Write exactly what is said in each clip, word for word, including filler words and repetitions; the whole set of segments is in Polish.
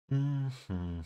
Mhm.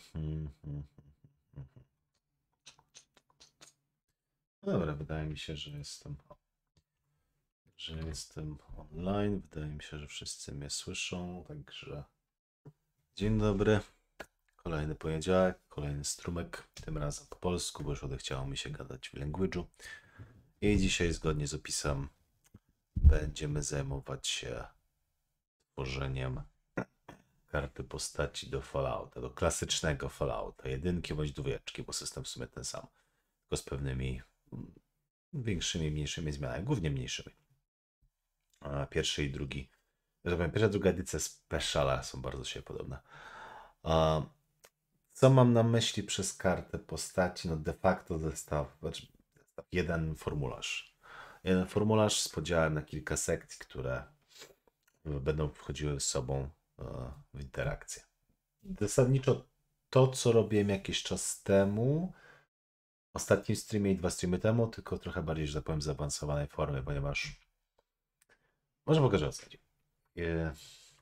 Dobra, wydaje mi się, że jestem, że jestem online. Wydaje mi się, że wszyscy mnie słyszą, także dzień dobry. Kolejny poniedziałek, kolejny strumyk, tym razem po polsku, bo już odechciało mi się gadać w language'u. I dzisiaj, zgodnie z opisem, będziemy zajmować się tworzeniem karty postaci do Fallouta, do klasycznego Fallouta, jedynki bądź dwójeczki, bo system w sumie ten sam, tylko z pewnymi mm, większymi, mniejszymi zmianami, głównie mniejszymi. A pierwszy i drugi, że tak powiem, pierwsza i druga edycja Speciala są bardzo się podobne. A co mam na myśli przez kartę postaci? No de facto zestaw, znaczy zestaw, jeden formularz. Jeden formularz z podziałem na kilka sekcji, które będą wchodziły z sobą e, w interakcję. Zasadniczo to, co robiłem jakiś czas temu, w ostatnim streamie i dwa streamy temu, tylko trochę bardziej, że tak powiem, zaawansowanej formie, ponieważ może pokażę o co chodzi. E,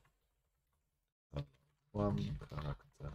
Mam charakter.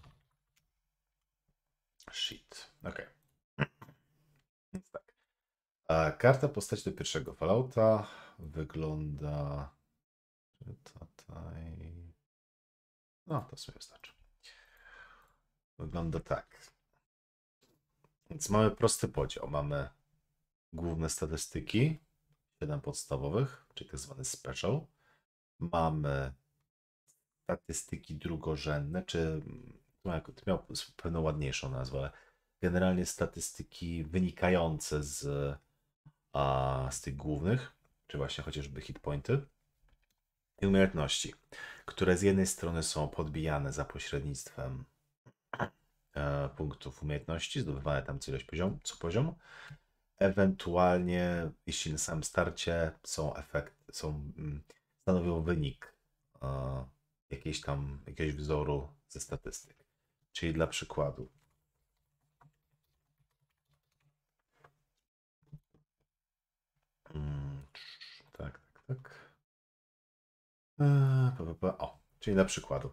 Shit. Ok. Więc tak. A karta postaci do pierwszego Fallouta wygląda. Tutaj. No, to sobie wystarczy. Wygląda tak. Więc mamy prosty podział. Mamy główne statystyki, siedem podstawowych, czyli tak zwany special. Mamy statystyki drugorzędne, czy no, to miał pewną ładniejszą nazwę, ale generalnie statystyki wynikające z, a, z tych głównych, czy właśnie chociażby hitpointy i umiejętności, które z jednej strony są podbijane za pośrednictwem e, punktów umiejętności, zdobywane tam co ilość poziom, co poziom, ewentualnie, jeśli na samym starcie są efekty, są, mm, stanowią wynik e, jakiejś tam, jakiegoś wzoru ze statystyk. Czyli dla przykładu, mm, tak, tak, tak. Eee, pa, pa, pa. O, czyli dla przykładu.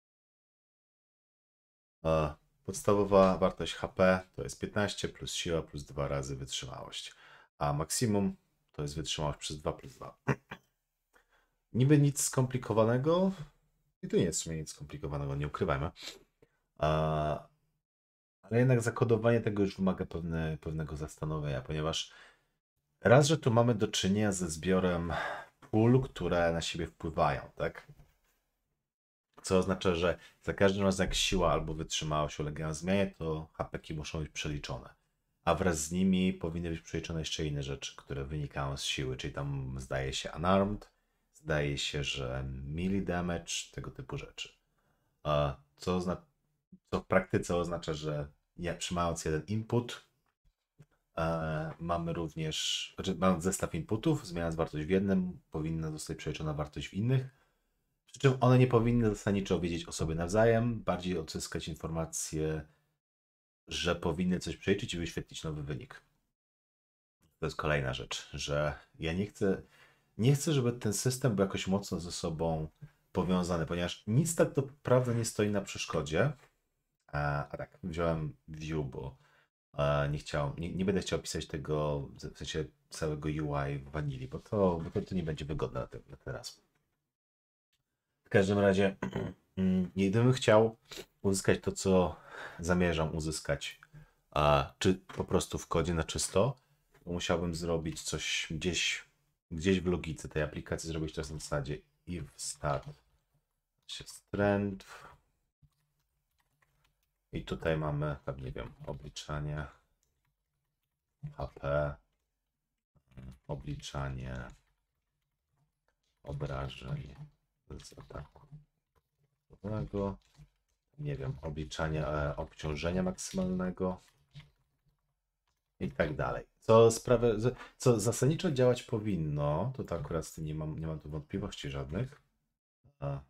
E, podstawowa wartość H P to jest piętnaście plus siła plus dwa razy wytrzymałość, a maksimum to jest wytrzymałość przez dwa plus dwa. Niby nic skomplikowanego, i to nie jest w sumie nic skomplikowanego, nie ukrywajmy. A, ale jednak zakodowanie tego już wymaga pewne, pewnego zastanowienia, ponieważ raz, że tu mamy do czynienia ze zbiorem pól, które na siebie wpływają, tak? Co oznacza, że za każdym razem jak siła albo wytrzymałość ulegają zmianie, to hapeki muszą być przeliczone. A wraz z nimi powinny być przeliczone jeszcze inne rzeczy, które wynikają z siły, czyli tam zdaje się unarmed, zdaje się, że melee damage, tego typu rzeczy. Co, ozna- co w praktyce oznacza, że ja, trzymając jeden input, e, mamy również, znaczy mając zestaw inputów, zmieniając wartość w jednym, powinna zostać przeliczona wartość w innych. Przy czym one nie powinny zasadniczo wiedzieć o sobie nawzajem, bardziej odzyskać informację, że powinny coś przeliczyć i wyświetlić nowy wynik. To jest kolejna rzecz, że ja nie chcę, nie chcę, żeby ten system był jakoś mocno ze sobą powiązany, ponieważ nic tak naprawdę nie stoi na przeszkodzie. A, a tak, wziąłem view, bo e, nie chciałem, nie, nie będę chciał pisać tego, w sensie całego U I w Vanilli, bo to, bo to, to nie będzie wygodne na, tym, na teraz. W każdym razie, gdybym chciał uzyskać to, co zamierzam uzyskać, a, czy po prostu w kodzie na czysto, to musiałbym zrobić coś gdzieś, gdzieś w logice tej aplikacji, zrobić to w zasadzie if start strength i tutaj mamy, tam nie wiem, obliczanie H P, obliczanie obrażeń z ataku, nie wiem, obliczanie e, obciążenia maksymalnego i tak dalej. Co sprawia, co zasadniczo działać powinno, to, to akurat z tym nie mam, nie mam tu wątpliwości żadnych. A.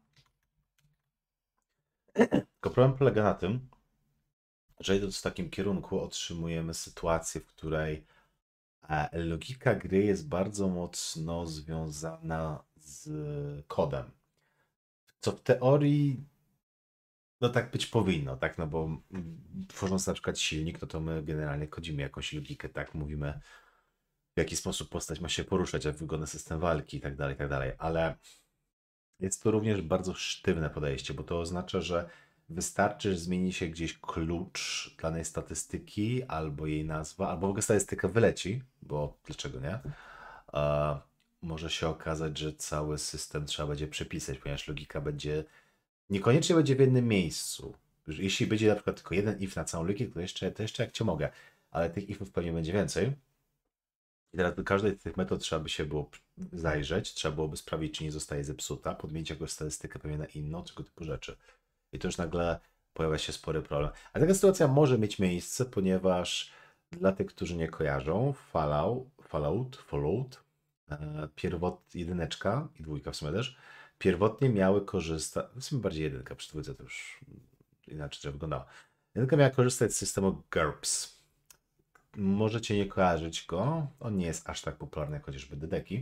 Tylko problem polega na tym, że idąc w takim kierunku otrzymujemy sytuację, w której e, logika gry jest bardzo mocno związana z kodem. Co w teorii No tak być powinno, tak, no bo mm, tworząc na przykład silnik, no to my generalnie kodzimy jakąś logikę, tak, mówimy w jaki sposób postać ma się poruszać, jak wygląda system walki i tak dalej, i tak dalej, ale jest to również bardzo sztywne podejście, bo to oznacza, że wystarczy, że zmieni się gdzieś klucz danej statystyki, albo jej nazwa, albo w ogóle statystyka wyleci, bo dlaczego nie? A może się okazać, że cały system trzeba będzie przepisać, ponieważ logika będzie niekoniecznie będzie w jednym miejscu. Jeśli będzie na przykład tylko jeden if na całą logikę, to jeszcze, to jeszcze jak cię mogę, ale tych ifów pewnie będzie więcej. I teraz do każdej z tych metod trzeba by się było zajrzeć, trzeba byłoby sprawdzić, czy nie zostaje zepsuta, podmienić jakąś statystykę pewnie na inną, tego typu rzeczy. I to już nagle pojawia się spory problem. A taka sytuacja może mieć miejsce, ponieważ dla tych, którzy nie kojarzą, Fallout, Fallout, Fallout e, pierwot jedyneczka i dwójka w sumie też, pierwotnie miały korzystać, w sumie bardziej jedynka, przy dwójce to już inaczej to wyglądało. Jedynka miała korzystać z systemu GURPS. Możecie nie kojarzyć go. On nie jest aż tak popularny jak chociażby Dedeki.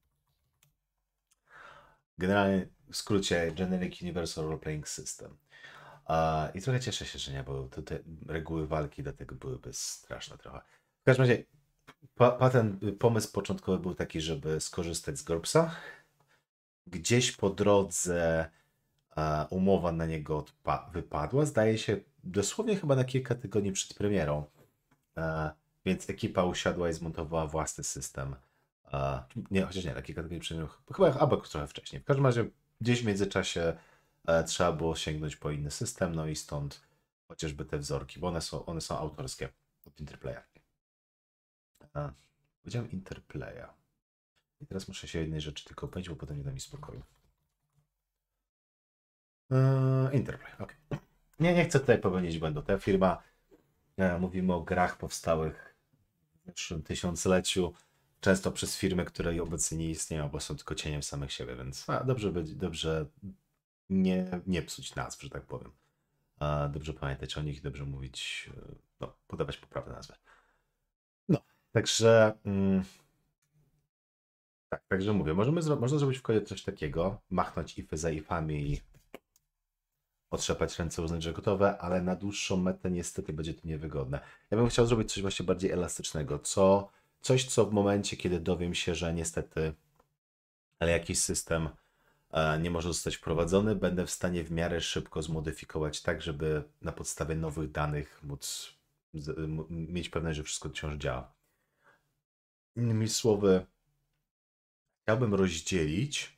Generalnie w skrócie Generic Universal Role Playing System. I trochę cieszę się, że nie, bo te reguły walki dlatego byłyby straszne trochę. W każdym razie patent, pomysł początkowy był taki, żeby skorzystać z GURPSa. Gdzieś po drodze umowa na niego wypadła. Zdaje się dosłownie chyba na kilka tygodni przed premierą. Więc ekipa usiadła i zmontowała własny system. Nie, chociaż nie, na kilka tygodni przed premierą. Chyba albo trochę wcześniej. W każdym razie gdzieś w międzyczasie trzeba było sięgnąć po inny system, no i stąd chociażby te wzorki, bo one są, one są autorskie od Interplaya. Powiedziałem Interplaya. I teraz muszę się jednej rzeczy tylko powiedzieć, bo potem nie da mi spokoju. Eee, Interplay, ok. Nie, nie chcę tutaj popełnić błędu. Ta firma, e, mówimy o grach powstałych w zeszłym tysiącleciu, często przez firmy, które obecnie nie istnieją, bo są tylko cieniem samych siebie, więc a, dobrze, być, dobrze nie, nie psuć nazw, że tak powiem. A, dobrze pamiętać o nich i dobrze mówić, no, podawać poprawne nazwy. No, także mm, tak, także mówię, możemy zro- można zrobić w kodzie coś takiego, machnąć ify za ifami i otrzepać ręce, uznać, że gotowe, ale na dłuższą metę niestety będzie to niewygodne. Ja bym chciał zrobić coś właśnie bardziej elastycznego, co, coś, co w momencie, kiedy dowiem się, że niestety ale jakiś system e, nie może zostać wprowadzony, będę w stanie w miarę szybko zmodyfikować tak, żeby na podstawie nowych danych móc z, m, mieć pewność, że wszystko wciąż działa. Innymi słowy, chciałbym rozdzielić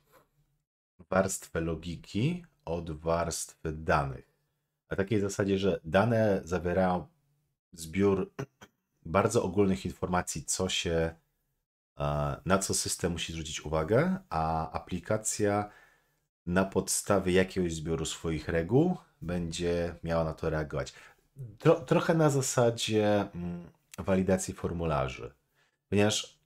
warstwę logiki od warstwy danych. Na takiej zasadzie, że dane zawierają zbiór bardzo ogólnych informacji, co się, na co system musi zwrócić uwagę, a aplikacja na podstawie jakiegoś zbioru swoich reguł będzie miała na to reagować. Tro, trochę na zasadzie mm, walidacji formularzy. Ponieważ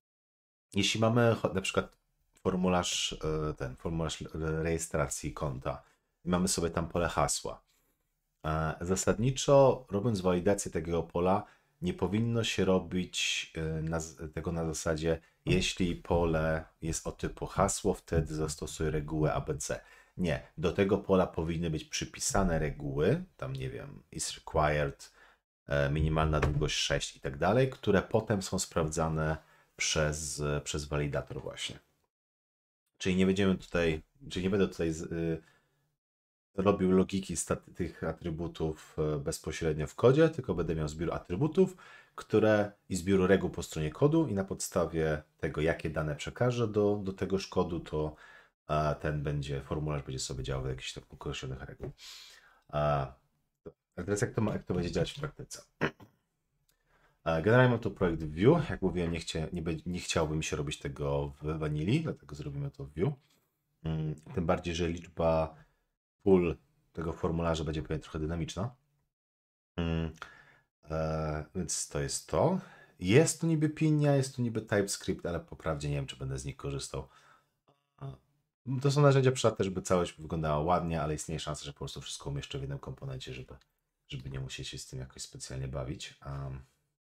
jeśli mamy na przykład formularz, e, ten formularz rejestracji konta i mamy sobie tam pole hasła, e, zasadniczo robiąc walidację takiego pola, nie powinno się robić e, na, tego na zasadzie, jeśli pole jest o typu hasło, wtedy zastosuję regułę A B C. Nie, do tego pola powinny być przypisane reguły, tam nie wiem, is required, e, minimalna długość sześć i tak dalej, które potem są sprawdzane przez, przez walidator właśnie. Czyli nie będziemy tutaj, czyli nie będę tutaj z, y, robił logiki staty, tych atrybutów y, bezpośrednio w kodzie, tylko będę miał zbiór atrybutów, które i zbiór reguł po stronie kodu i na podstawie tego, jakie dane przekażę do, do tegoż kodu, to a, ten będzie, formularz będzie sobie działał w jakichś tam określonych reguł. A, a teraz jak to, ma, jak to będzie działać w praktyce? Generalnie mam tu projekt w Vue. Jak mówiłem, nie, chcia, nie, nie chciałbym się robić tego w Vanilli, dlatego zrobimy to w Vue. Tym bardziej, że liczba pól tego formularza będzie pewnie trochę dynamiczna. E, więc to jest to. Jest tu niby Pinia, jest tu niby TypeScript, ale po prawdzie nie wiem, czy będę z nich korzystał. To są narzędzia przydatne, żeby całość wyglądała ładnie, ale istnieje szansa, że po prostu wszystko umieszczę w jednym komponencie, żeby, żeby nie musieć się z tym jakoś specjalnie bawić. Um,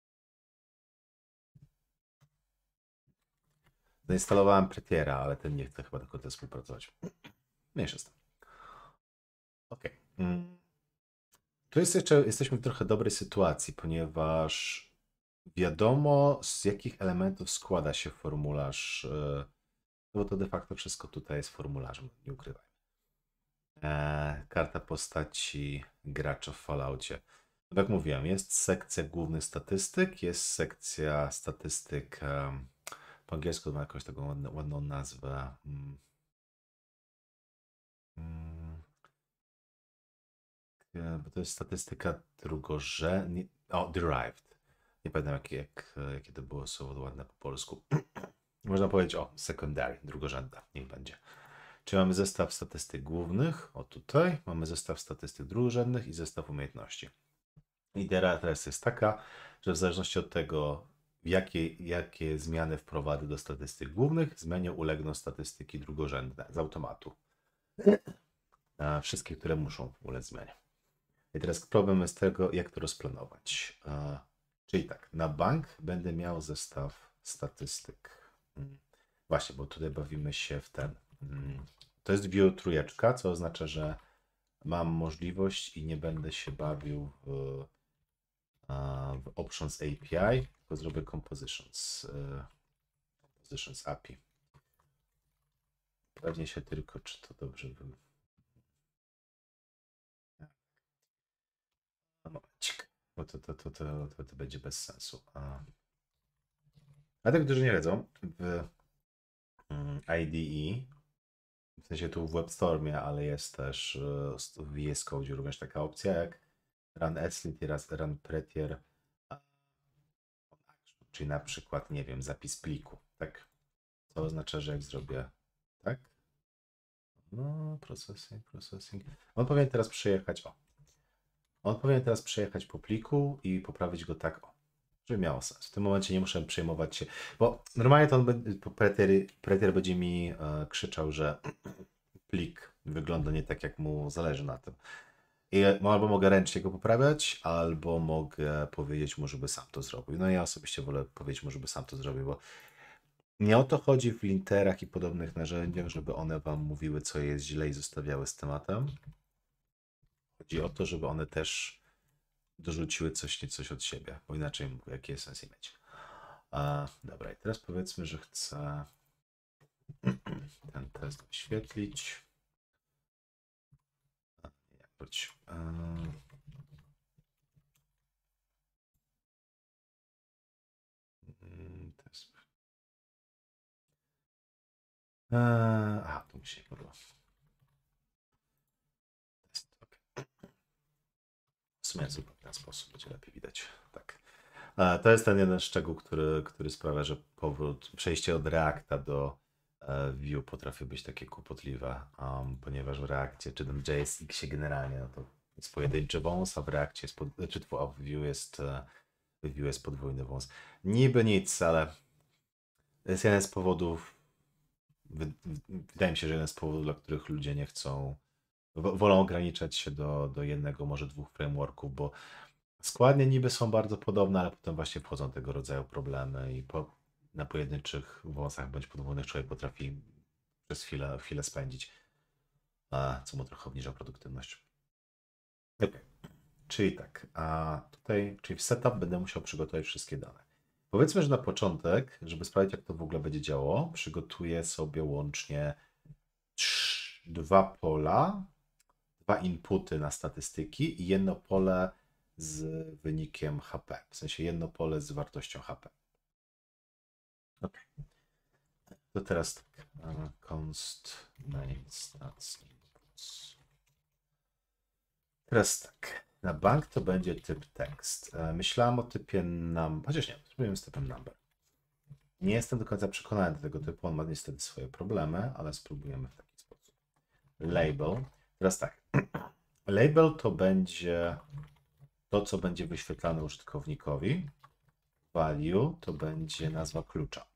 Zainstalowałem Prettiera, ale ten nie chce chyba do końca współpracować. Mniejsza z tym. Ok. Mm. Tu jest jeszcze, jesteśmy w trochę dobrej sytuacji, ponieważ wiadomo, z jakich elementów składa się formularz, e, no bo to de facto wszystko tutaj jest formularzem, nie ukrywaj. E, karta postaci gracza w Falloutie. Tak jak mówiłem, jest sekcja głównych statystyk, jest sekcja statystyk, e, po angielsku ma jakąś taką ładną, ładną nazwę. Mm. Mm. E, Bo to jest statystyka drugorzędna. O, derived. Nie pamiętam, jak, jak, jakie to było słowo ładne po polsku. Można powiedzieć, o, secondary, drugorzędna, niech będzie. Czyli mamy zestaw statystyk głównych, o tutaj, mamy zestaw statystyk drugorzędnych i zestaw umiejętności. Idea teraz jest taka, że w zależności od tego, jakie, jakie zmiany wprowadzę do statystyk głównych, zmianie ulegną statystyki drugorzędne z automatu. A wszystkie, które muszą ulec zmianie. I teraz problem jest tego, jak to rozplanować. A, czyli tak, na bank będę miał zestaw statystyk. Mm. Właśnie, bo tutaj bawimy się w ten. Mm. To jest view trójeczka, co oznacza, że mam możliwość i nie będę się bawił w, a, w Options A P I, tylko zrobię Compositions. y, Compositions A P I. Pewnie się tylko, czy to dobrze bym. Momencik, bo to, to, to, to, to, to będzie bez sensu. A, a tak, którzy nie wiedzą, w mm, I D E, w sensie tu w WebStormie, ale jest też e, w V S Code również taka opcja jak Run Eslit i raz Run Prettier, a, czyli na przykład, nie wiem, zapis pliku, tak? To oznacza, że jak zrobię tak, no, processing, processing. On powinien teraz przejechać, o. On powinien teraz przejechać po pliku i poprawić go tak, o, żeby miało sens. W tym momencie nie muszę przejmować się, bo normalnie to on będzie, Prettier, Prettier będzie mi e, krzyczał, że plik wygląda nie tak, jak mu zależy na tym. I albo mogę ręcznie go poprawiać, albo mogę powiedzieć mu, żeby sam to zrobił. No ja osobiście wolę powiedzieć mu, żeby sam to zrobił, bo nie o to chodzi w linterach i podobnych narzędziach, żeby one wam mówiły, co jest źle i zostawiały z tematem. Chodzi o to, żeby one też dorzuciły coś, nie coś od siebie, bo inaczej mówię, jaki jest sens mieć. A, dobra, i teraz powiedzmy, że chcę ten test wyświetlić. A, nie, wróć. A, mm, test. A, aha, tu mi się nie podoba. Test, okay. W sumie zupełnie w ten sposób będzie lepiej widać. Tak. A, to jest ten jeden szczegół, który, który sprawia, że powrót, przejście od Reacta do e, Vue potrafi być takie kłopotliwe, um, ponieważ w Reactie, czy tym J S X generalnie, no to jest pojedynczy wąs, a w Reactie jest, pod, czy w Vue jest, e, w Vue jest podwójny wąs. Niby nic, ale to jest jeden z powodów, wy, wydaje mi się, że jeden z powodów, dla których ludzie nie chcą, wo- wolą ograniczać się do, do jednego, może dwóch frameworków, bo składnie niby są bardzo podobne, ale potem właśnie wchodzą tego rodzaju problemy i po, na pojedynczych wąsach bądź podwójnych człowiek potrafi przez chwilę, chwilę spędzić, a, co mu trochę obniża produktywność. Okay. Czyli tak, a tutaj, czyli w setup będę musiał przygotować wszystkie dane. Powiedzmy, że na początek, żeby sprawdzić, jak to w ogóle będzie działało, przygotuję sobie łącznie trz- dwa pola, dwa inputy na statystyki i jedno pole z wynikiem H P. W sensie jedno pole z wartością H P. Ok. To teraz tak. Const main stats inputs. Teraz tak. Na bank to będzie typ tekst. Myślałem o typie number. Chociaż nie, spróbujemy z typem number. Nie jestem do końca przekonany do tego typu. On ma niestety swoje problemy, ale spróbujemy w taki sposób. Label. Teraz tak. Label to będzie to, co będzie wyświetlane użytkownikowi. Value to będzie nazwa klucza.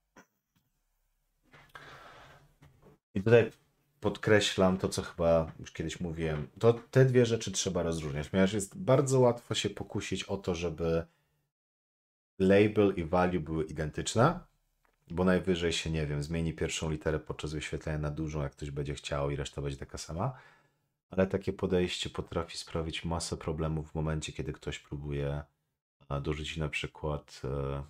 I tutaj podkreślam to, co chyba już kiedyś mówiłem. To te dwie rzeczy trzeba rozróżniać, ponieważ jest bardzo łatwo się pokusić o to, żeby label i value były identyczne, bo najwyżej się, nie wiem, zmieni pierwszą literę podczas wyświetlenia na dużą, jak ktoś będzie chciał i reszta będzie taka sama. ale takie podejście potrafi sprawić masę problemów w momencie, kiedy ktoś próbuje e, dorzucić na przykład e,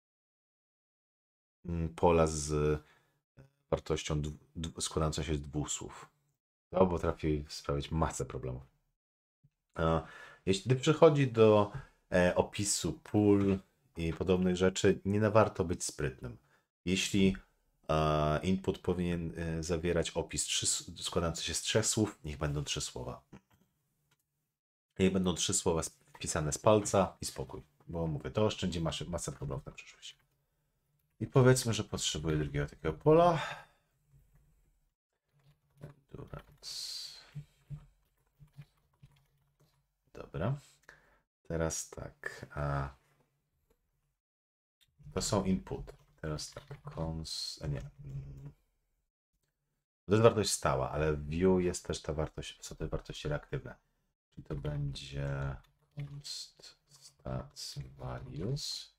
mm, pola z wartością dw- dw- składającą się z dwóch słów. To potrafi sprawić masę problemów. E, Jeśli przychodzi do e, opisu pól i podobnych rzeczy, nie warto być sprytnym. Jeśli e, input powinien e, zawierać opis trzy, składający się z trzech słów, niech będą trzy słowa. Niech będą trzy słowa wpisane z palca i spokój. Bo mówię, to oszczędzi masę, masę problemów na przyszłość. I powiedzmy, że potrzebuję drugiego takiego pola. Endurance. Dobra. Teraz tak. A to są input. Teraz tak. Cons. A nie. To jest wartość stała, ale w view jest też ta wartość, są te wartości reaktywne. Czyli to będzie const stats values.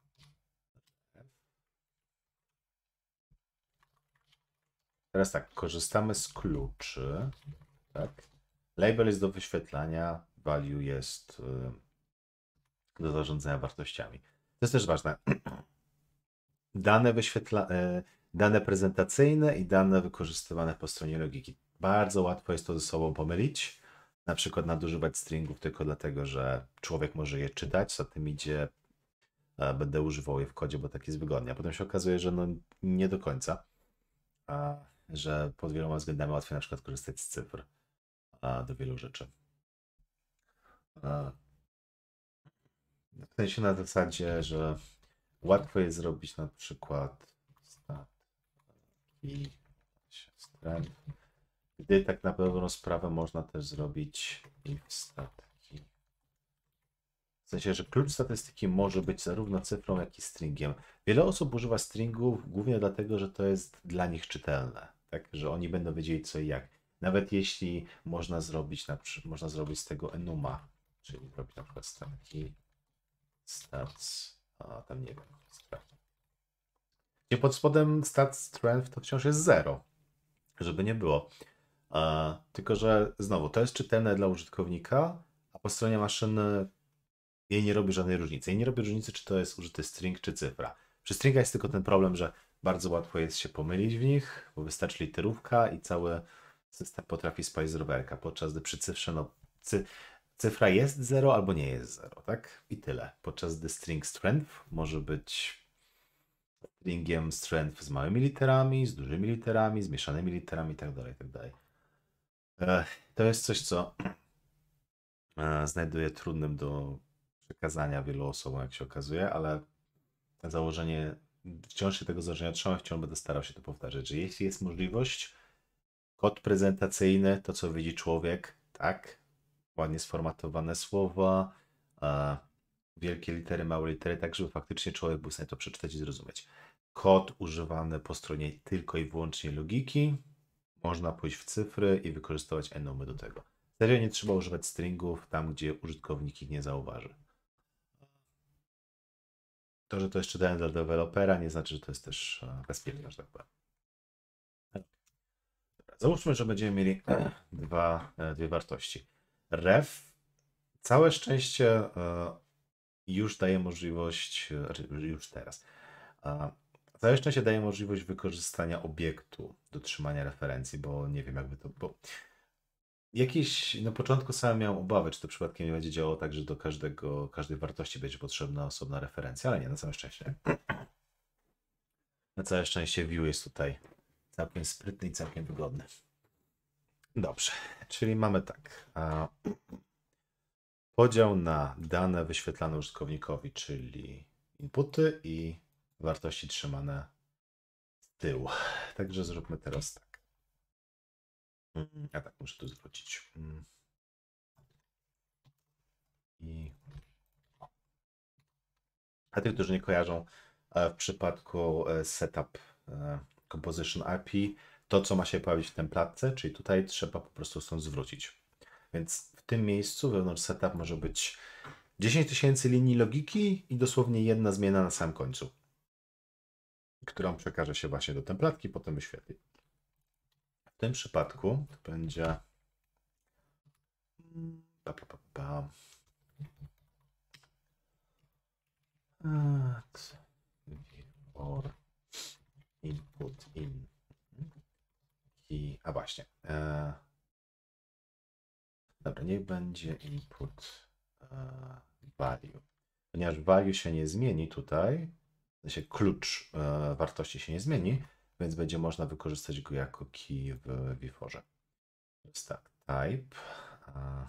Teraz tak, korzystamy z kluczy. Tak. Label jest do wyświetlania, value jest y, do zarządzania wartościami. To jest też ważne. Dane, wyświetla, y, dane prezentacyjne i dane wykorzystywane po stronie logiki. Bardzo łatwo jest to ze sobą pomylić. Na przykład nadużywać stringów tylko dlatego, że człowiek może je czytać, za tym idzie, y, będę używał je w kodzie, bo tak jest wygodnie. A potem się okazuje, że no nie do końca. A, że pod wieloma względami łatwiej na przykład korzystać z cyfr a, do wielu rzeczy. A, w sensie na zasadzie, że łatwo jest zrobić na przykład statki, strength, gdy tak na pewną sprawę można też zrobić if statki. W sensie, że klucz statystyki może być zarówno cyfrą, jak i stringiem. Wiele osób używa stringów głównie dlatego, że to jest dla nich czytelne, tak? Że oni będą wiedzieli co i jak. Nawet jeśli można zrobić, na przy... można zrobić z tego enuma, czyli zrobić na przykład statki, stats, a tam nie wiem, sprawdzę. Gdzie pod spodem stats strength to wciąż jest zero, żeby nie było. A, tylko, że znowu, to jest czytelne dla użytkownika, a po stronie maszyny jej nie robi żadnej różnicy. Jej nie robi różnicy, czy to jest użyty string, czy cyfra. Przy stringach jest tylko ten problem, że bardzo łatwo jest się pomylić w nich, bo wystarczy literówka i cały system potrafi spaść z rowerka, podczas gdy przy cyfrze, no, cy, cyfra jest zero albo nie jest zero, tak? I tyle. Podczas gdy string strength może być stringiem strength z małymi literami, z dużymi literami, z mieszanymi literami itd., itd. To jest coś, co znajduję trudnym do przekazania wielu osobom, jak się okazuje, ale założenie, wciąż się tego założenia trzymam, wciąż będę starał się to powtarzać, że jeśli jest możliwość, kod prezentacyjny, to co widzi człowiek, tak, ładnie sformatowane słowa, wielkie litery, małe litery, tak żeby faktycznie człowiek był w stanie to przeczytać i zrozumieć. Kod używany po stronie tylko i wyłącznie logiki, można pójść w cyfry i wykorzystywać enumy do tego. Serio nie trzeba używać stringów tam, gdzie użytkownik ich nie zauważy. To, że to jest czytelne dla dewelopera, nie znaczy, że to jest też bezpieczne, że tak powiem. Załóżmy, że będziemy mieli dwa, dwie wartości. Ref, całe szczęście już daje możliwość, już teraz, całe szczęście daje możliwość wykorzystania obiektu do trzymania referencji, bo nie wiem jakby to, bo jakieś, na początku sam miałem obawy, czy to przypadkiem nie będzie działało tak, że do każdego, każdej wartości będzie potrzebna osobna referencja, ale nie, na całe szczęście. Na całe szczęście view jest tutaj całkiem sprytny i całkiem wygodny. Dobrze, czyli mamy tak. Podział na dane wyświetlane użytkownikowi, czyli inputy i wartości trzymane z tyłu. Także zróbmy teraz tak. Ja tak muszę tu zwrócić. I... A tych, którzy nie kojarzą, w przypadku setup composition A P I, to co ma się pojawić w templatce, czyli tutaj trzeba po prostu stąd zwrócić. Więc w tym miejscu wewnątrz setup może być dziesięć tysięcy linii logiki i dosłownie jedna zmiana na samym końcu, którą przekaże się właśnie do templatki, potem wyświetli. W tym przypadku to będzie Pa, pa, pa, pa. At or input in key. A właśnie. E, dobra, niech będzie input e, value. Ponieważ value się nie zmieni tutaj, w sensie klucz e, wartości się nie zmieni, więc będzie można wykorzystać go jako key w VForze. Więc tak, type. E,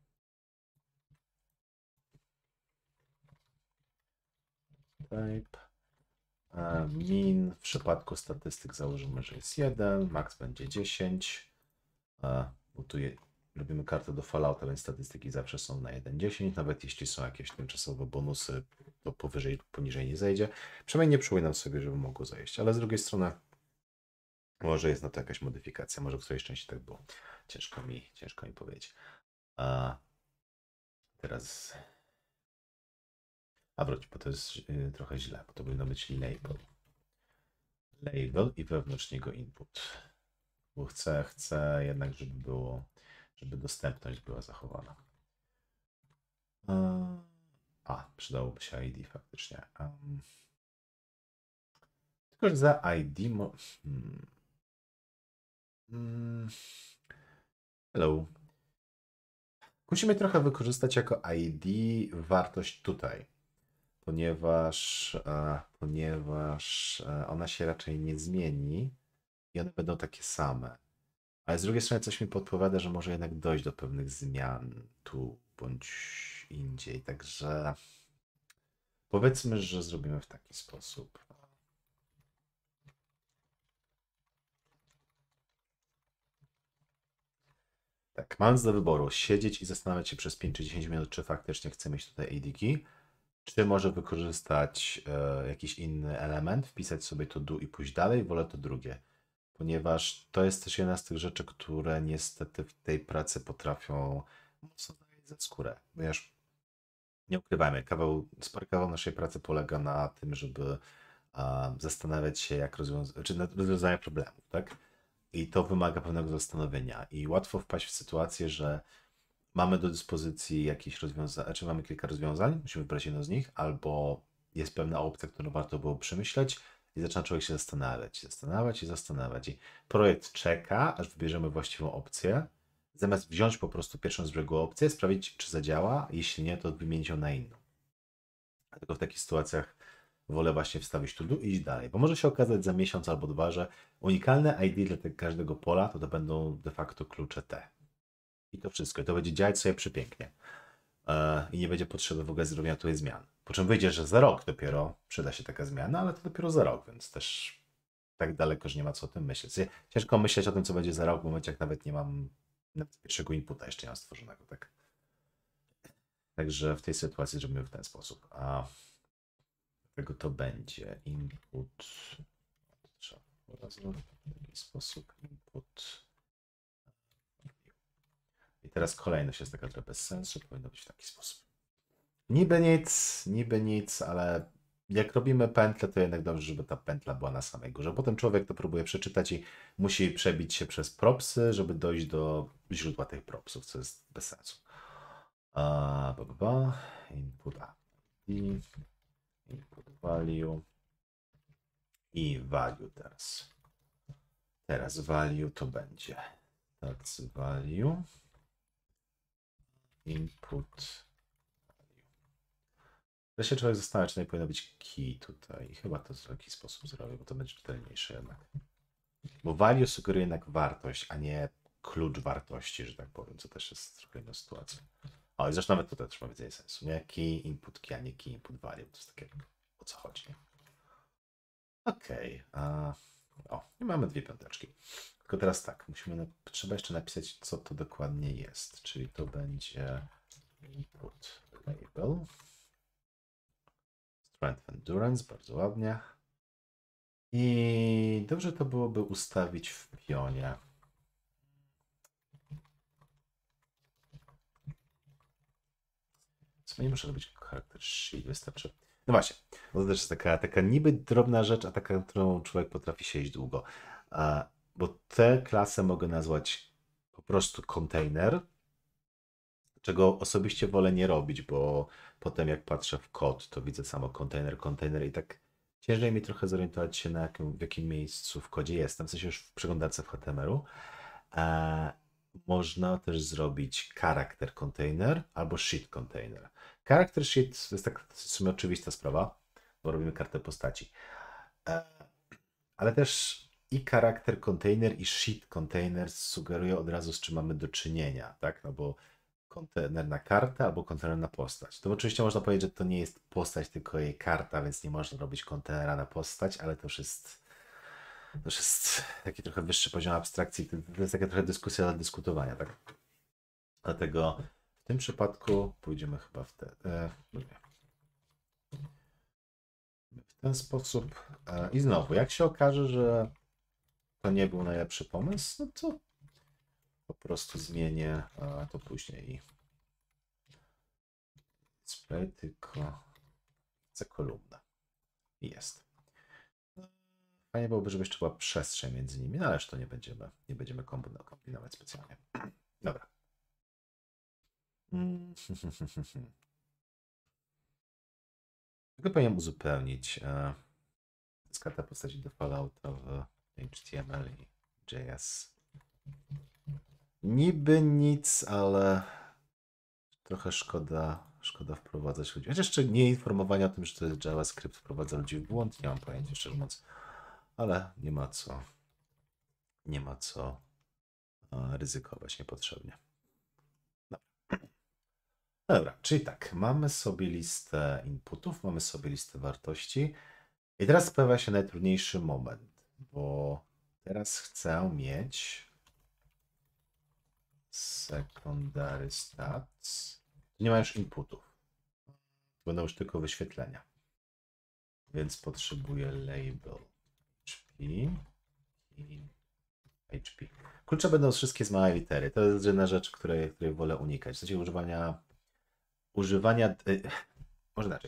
type. E, min w przypadku statystyk założymy, że jest jeden, max będzie dziesięć. E, bo tu je, robimy kartę do Fallouta, więc statystyki zawsze są na jeden dziesięć, nawet jeśli są jakieś tymczasowe bonusy, to powyżej lub poniżej nie zejdzie. Przynajmniej nie przypominam sobie, żeby mogło zejść, ale z drugiej strony może jest na to jakaś modyfikacja, może w którejś części tak było. Ciężko mi, ciężko mi powiedzieć. A teraz... A wróć, bo to jest yy, trochę źle, bo to powinno być label. Label i wewnątrz niego input. Bo chcę, chcę jednak, żeby było, żeby dostępność była zachowana. A, przydałoby się I D faktycznie. Um, tylko, że za I D... Mo hmm. Hmm. Hello. Musimy trochę wykorzystać jako I D wartość tutaj, ponieważ, e, ponieważ e, ona się raczej nie zmieni i one będą takie same. Ale z drugiej strony coś mi podpowiada, że może jednak dojść do pewnych zmian tu bądź indziej. Także powiedzmy, że zrobimy w taki sposób. Tak, mając do wyboru siedzieć i zastanawiać się przez pięć czy dziesięć minut, czy faktycznie chcę mieć tutaj A D key, czy może wykorzystać e, jakiś inny element, wpisać sobie to do i pójść dalej, wolę to drugie. Ponieważ to jest też jedna z tych rzeczy, które niestety w tej pracy potrafią mocno dawać za skórę. Ponieważ nie ukrywajmy, kawał, spory kawał naszej pracy polega na tym, żeby a, zastanawiać się, jak rozwiązać, czy nad rozwiązaniem problemów, tak? I to wymaga pewnego zastanowienia. I łatwo wpaść w sytuację, że mamy do dyspozycji jakieś rozwiązania, czy mamy kilka rozwiązań, musimy wybrać jedno z nich, albo jest pewna opcja, którą warto było przemyśleć i zaczyna człowiek się zastanawiać, zastanawiać i zastanawiać. I projekt czeka, aż wybierzemy właściwą opcję, zamiast wziąć po prostu pierwszą z brzegu opcję, sprawdzić, czy zadziała, jeśli nie, to wymienić ją na inną. Dlatego w takich sytuacjach wolę właśnie wstawić to do i iść dalej, bo może się okazać za miesiąc albo dwa, że unikalne I D dla tego każdego pola to, to będą de facto klucze T. I to wszystko. I to będzie działać sobie przepięknie. Yy, I nie będzie potrzeby w ogóle zrobienia tutaj zmian. Po czym wyjdzie, że za rok dopiero przyda się taka zmiana, ale to dopiero za rok, więc też tak daleko, że nie ma co o tym myśleć. Ciężko myśleć o tym, co będzie za rok, w momencie jak nawet nie mam nawet pierwszego inputa jeszcze nie mam stworzonego. Tak? Także w tej sytuacji zrobimy w ten sposób. A dlatego to będzie input. Trzeba w taki sposób input. I teraz kolejność jest taka trochę bez sensu, powinno być w taki sposób. Niby nic, niby nic, ale jak robimy pętlę, to jednak dobrze, żeby ta pętla była na samej górze. Potem człowiek to próbuje przeczytać i musi przebić się przez propsy, żeby dojść do źródła tych propsów, co jest bez sensu. A, ba, ba, ba. Input A. I input value. I value teraz. Teraz value to będzie. That's value. Input. Ja się człowiek zastanawia, czy nie powinno być key tutaj. I chyba to w jakiś sposób zrobię, bo to będzie czytelniejsze jednak. Bo value sugeruje jednak wartość, a nie klucz wartości, że tak powiem, co też jest trochę inna sytuacja. O, i zresztą nawet tutaj też ma więcej sensu, nie? Key, input key, a nie key, input value. To jest takie, o co chodzi, nie? Okej. Okay. O, i mamy dwie piąteczki. Tylko teraz tak, musimy, trzeba jeszcze napisać, co to dokładnie jest. Czyli to będzie input label. Strength Endurance, bardzo ładnie. I dobrze to byłoby ustawić w pionie. Co nie muszę robić charakter sheet, wystarczy. No właśnie, bo to też jest taka, taka niby drobna rzecz, a taka, którą człowiek potrafi siedzieć długo. A, bo tę klasę mogę nazwać po prostu container, czego osobiście wolę nie robić, bo potem jak patrzę w kod, to widzę samo kontener, kontener i tak ciężej mi trochę zorientować się, na jakim, w jakim miejscu w kodzie jestem, w sensie już w przeglądarce w H T M L-u. E, można też zrobić charakter container albo sheet container. Character sheet to jest tak w sumie oczywista sprawa, bo robimy kartę postaci. E, ale też i charakter container i sheet container sugeruje od razu, z czym mamy do czynienia, tak? No bo kontener na kartę albo kontener na postać. To oczywiście można powiedzieć, że to nie jest postać, tylko jej karta, więc nie można robić kontenera na postać, ale to już jest, to już jest taki trochę wyższy poziom abstrakcji. To, to jest taka trochę dyskusja dla dyskutowania, tak? Dlatego w tym przypadku pójdziemy chyba w, te, e, w ten sposób. E, I znowu, jak się okaże, że to nie był najlepszy pomysł, no to po prostu zmienię a, to później. Display, tylko chcę kolumnę. I jest. Fajnie byłoby, żeby jeszcze była przestrzeń między nimi, no ależ to nie będziemy, nie będziemy kombinować specjalnie. Dobra. Tylko powinienem uzupełnić e, kartę postaci do Fallouta w H T M L i J S. Niby nic, ale trochę szkoda, szkoda wprowadzać ludzi. Chociaż jeszcze nie informowanie o tym, że to jest JavaScript, wprowadza ludzi w błąd, nie mam pojęcia, szczerze mówiąc. Ale nie ma co, nie ma co ryzykować niepotrzebnie. Dobra. Dobra, czyli tak, mamy sobie listę inputów, mamy sobie listę wartości i teraz pojawia się najtrudniejszy moment, bo teraz chcę mieć secondary stats. Tu nie ma już inputów. Będą już tylko wyświetlenia. Więc potrzebuję label H P i H P. Klucze będą wszystkie z małej litery. To jest jedna rzecz, której, której wolę unikać. W sensie używania używania yy, może inaczej.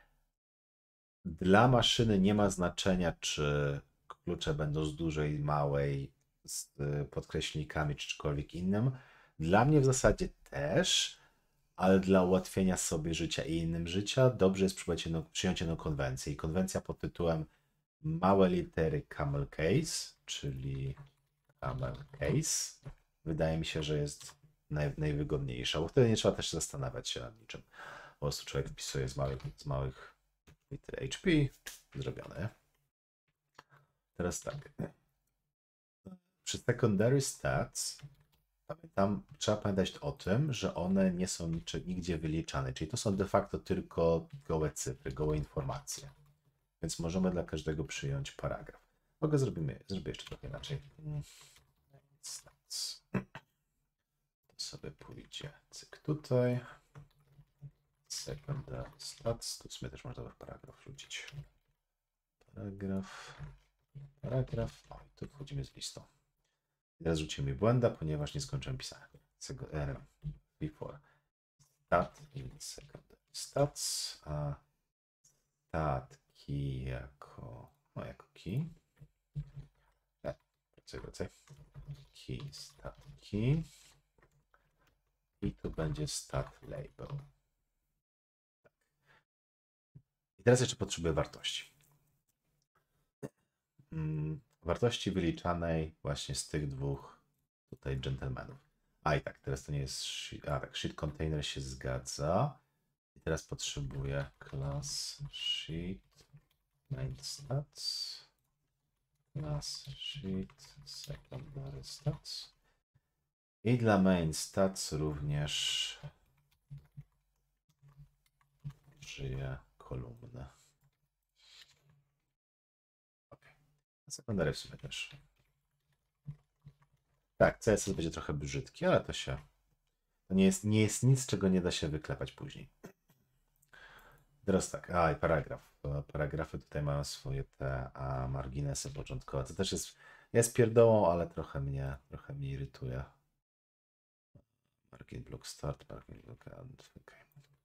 Dla maszyny nie ma znaczenia, czy klucze będą z dużej, małej, z podkreślnikami, czy czymkolwiek innym. Dla mnie w zasadzie też, ale dla ułatwienia sobie życia i innym życia dobrze jest przyjąć jedną, przyjąć jedną konwencję. I konwencja pod tytułem małe litery camel case, czyli camel case, wydaje mi się, że jest naj, najwygodniejsza, bo wtedy nie trzeba też zastanawiać się nad niczym. Po prostu człowiek wpisuje z małych, z małych liter H P, zrobione. Teraz tak. Przy secondary stats tam trzeba pamiętać o tym, że one nie są nigdzie wyliczane, czyli to są de facto tylko gołe cyfry, gołe informacje. Więc możemy dla każdego przyjąć paragraf. Mogę zrobimy, zrobię jeszcze trochę inaczej. Stats. To sobie pójdzie cyk tutaj. Secondary stats. Tu sobie też można w paragraf wrzucić. Paragraf. Paragraf. O, i tu wchodzimy z listą. Teraz rzucimy błęda, ponieważ nie skończyłem pisania. Before stat in secondary stats, a stat key jako, no jako key. Nie, wracaj, wracaj. Key, stat key. I tu będzie stat label. Tak. I teraz jeszcze potrzebuję wartości. Hmm. Wartości wyliczanej właśnie z tych dwóch tutaj gentlemanów. A i tak, teraz to nie jest, a tak, sheet container się zgadza. I teraz potrzebuję class sheet main stats, class sheet secondary stats. I dla main stats również użyję kolumny. Secondary w sumie też. Tak, C S S będzie trochę brzydki, ale to się... To nie jest, nie jest nic, czego nie da się wyklepać później. Teraz tak, a i paragraf. Paragrafy tutaj mają swoje te a, marginesy początkowe. To też jest, jest pierdołą, ale trochę mnie, trochę mnie irytuje. Margin block start, margin block end. Okay.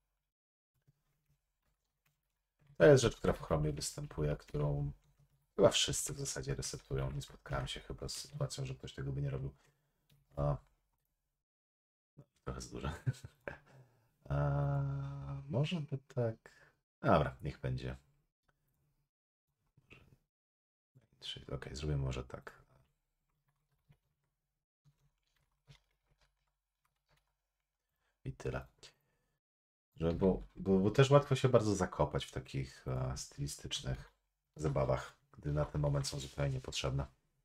To jest rzecz, która w Chromie występuje, którą chyba wszyscy w zasadzie resetują. Nie spotkałem się chyba z sytuacją, że ktoś tego by nie robił. A trochę za duże. A, może by tak... Dobra, niech będzie. Ok, zrobimy może tak. I tyle. Żeby, bo, bo, bo też łatwo się bardzo zakopać w takich a, stylistycznych zabawach, gdy na ten moment są zupełnie niepotrzebne.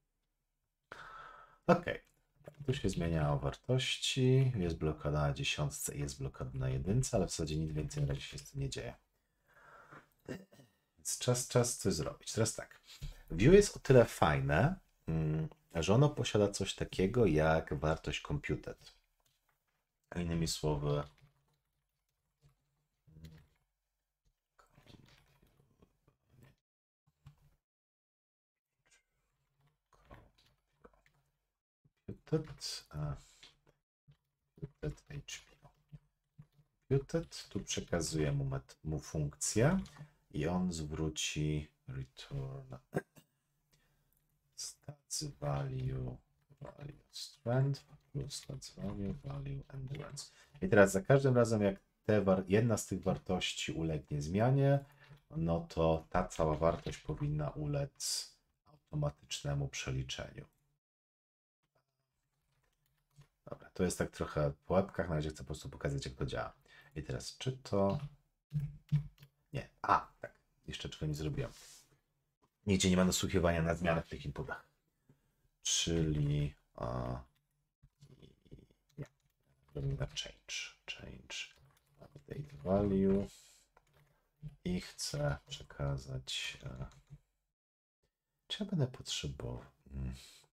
Ok. Tu się zmieniało wartości. Jest blokada na dziesiątce i jest blokada na jedynce, ale w zasadzie nic więcej na razie się z tym nie dzieje. Więc czas, czas coś zrobić. Teraz tak. View jest o tyle fajne, że ono posiada coś takiego jak wartość computed. Innymi słowy, computed, computed H P. Computed, tu przekazuję mu, met, mu funkcję i on zwróci return stats value, value strength plus stats value, value endurance. I teraz za każdym razem, jak te jedna z tych wartości ulegnie zmianie, no to ta cała wartość powinna ulec automatycznemu przeliczeniu. Dobra, to jest tak trochę po łebkach, na razie chcę po prostu pokazać, jak to działa. I teraz, czy to... Nie, a, tak, jeszcze czego nie zrobiłem. Nigdzie nie ma nasłuchiwania na zmianę w tych inputach. Czyli... A, nie, robimy na change. Change update value i chcę przekazać... Czy ja będę potrzebował... Hmm.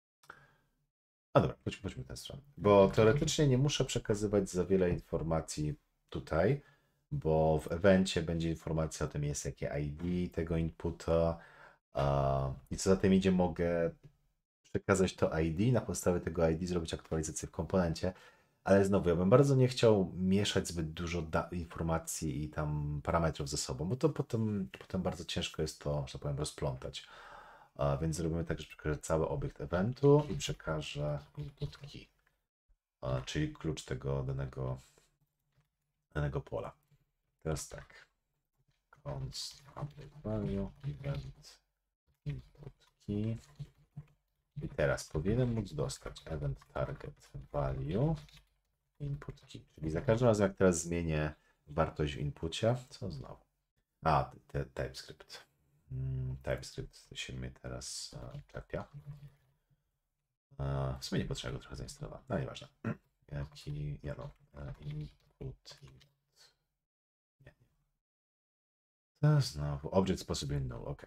A dobra, chodźmy, chodźmy w tę stronę. Bo teoretycznie nie muszę przekazywać za wiele informacji tutaj, bo w evencie będzie informacja o tym, jest jakie I D tego inputa i co za tym idzie, mogę przekazać to I D, na podstawie tego I D zrobić aktualizację w komponencie, ale znowu, ja bym bardzo nie chciał mieszać zbyt dużo informacji i tam parametrów ze sobą, bo to potem, potem bardzo ciężko jest to, że tak powiem, rozplątać. A więc zrobimy tak, że przekażę cały obiekt eventu i przekażę input key, a, czyli klucz tego danego, danego pola. Teraz tak. Const update value, event input key. I teraz powinienem móc dostać event target value input key. Czyli za każdym razem, jak teraz zmienię wartość w inpucie, co znowu? A, te, TypeScript. TypeScript się mnie teraz uh, czepia. Uh, w sumie nie potrzeba go trochę zainstalować. No nieważne. Jaki, nie no, uh, input, input. Nie, nie. To znowu, object possible no, ok.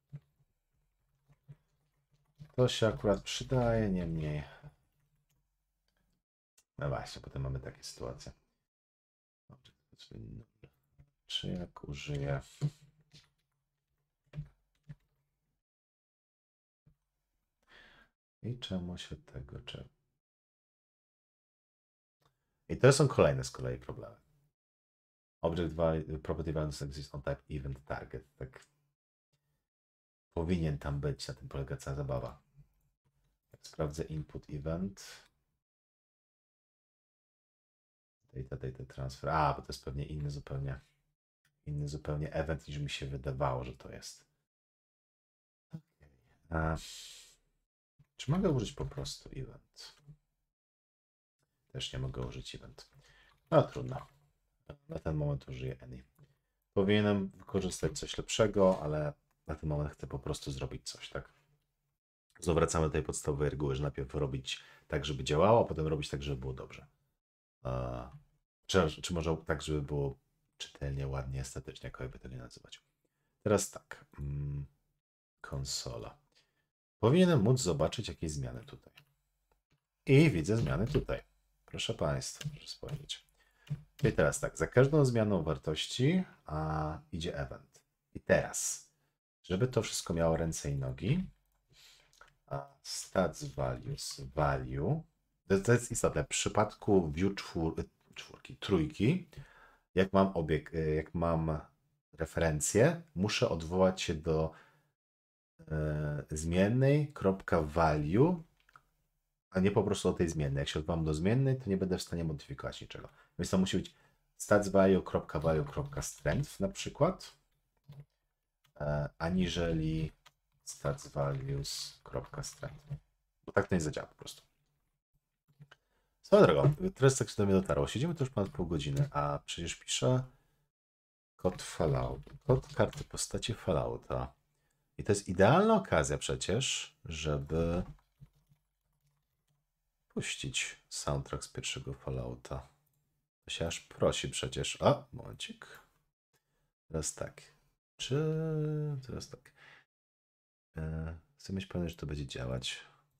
To się akurat przydaje, niemniej. No właśnie, potem mamy takie sytuacje. Object possible no. Czy jak użyję... I czemu się tego czeka? I to są kolejne z kolei problemy. Object value, property values exist on type event target. Tak powinien tam być, na tym polega cała zabawa. Jak sprawdzę input event. Data, data transfer. A, bo to jest pewnie inny zupełnie, inny zupełnie event, niż mi się wydawało, że to jest. Okay. A, czy mogę użyć po prostu event? Też nie mogę użyć event. No trudno. Na ten moment użyję any. Powinienem wykorzystać coś lepszego, ale na ten moment chcę po prostu zrobić coś, tak? Zwracamy do tej podstawowej reguły, że najpierw robić tak, żeby działało, a potem robić tak, żeby było dobrze. Uh, czy, czy może tak, żeby było czytelnie, ładnie, estetycznie, jakby tego nie nazywać. Teraz tak. Mm, konsola. Powinienem móc zobaczyć jakieś zmiany tutaj. I widzę zmiany tutaj. Proszę Państwa, proszę spojrzeć. I teraz tak, za każdą zmianą wartości a, idzie event. I teraz, żeby to wszystko miało ręce i nogi, a, stats values value, to, to jest istotne, w przypadku view czwór, czwórki, trójki, jak mam obiekt, jak mam referencję, muszę odwołać się do e, zmiennej kropka value a nie po prostu o tej zmiennej. Jak się odwołam do zmiennej, to nie będę w stanie modyfikować niczego. Więc to musi być statsvalue.value.strength na przykład, e, aniżeli statsvalues.strength. Bo tak to nie zadziała po prostu. Swoją drogą, teraz tak się do mnie dotarło. Siedzimy tu już ponad pół godziny, a przecież piszę kod Fallout, kod karty postaci Fallouta. I to jest idealna okazja przecież, żeby puścić soundtrack z pierwszego Fallouta. To się aż prosi przecież. O, momencik. Teraz tak. Czy... Teraz tak. Eee, chcę mieć pewność, że to będzie działać.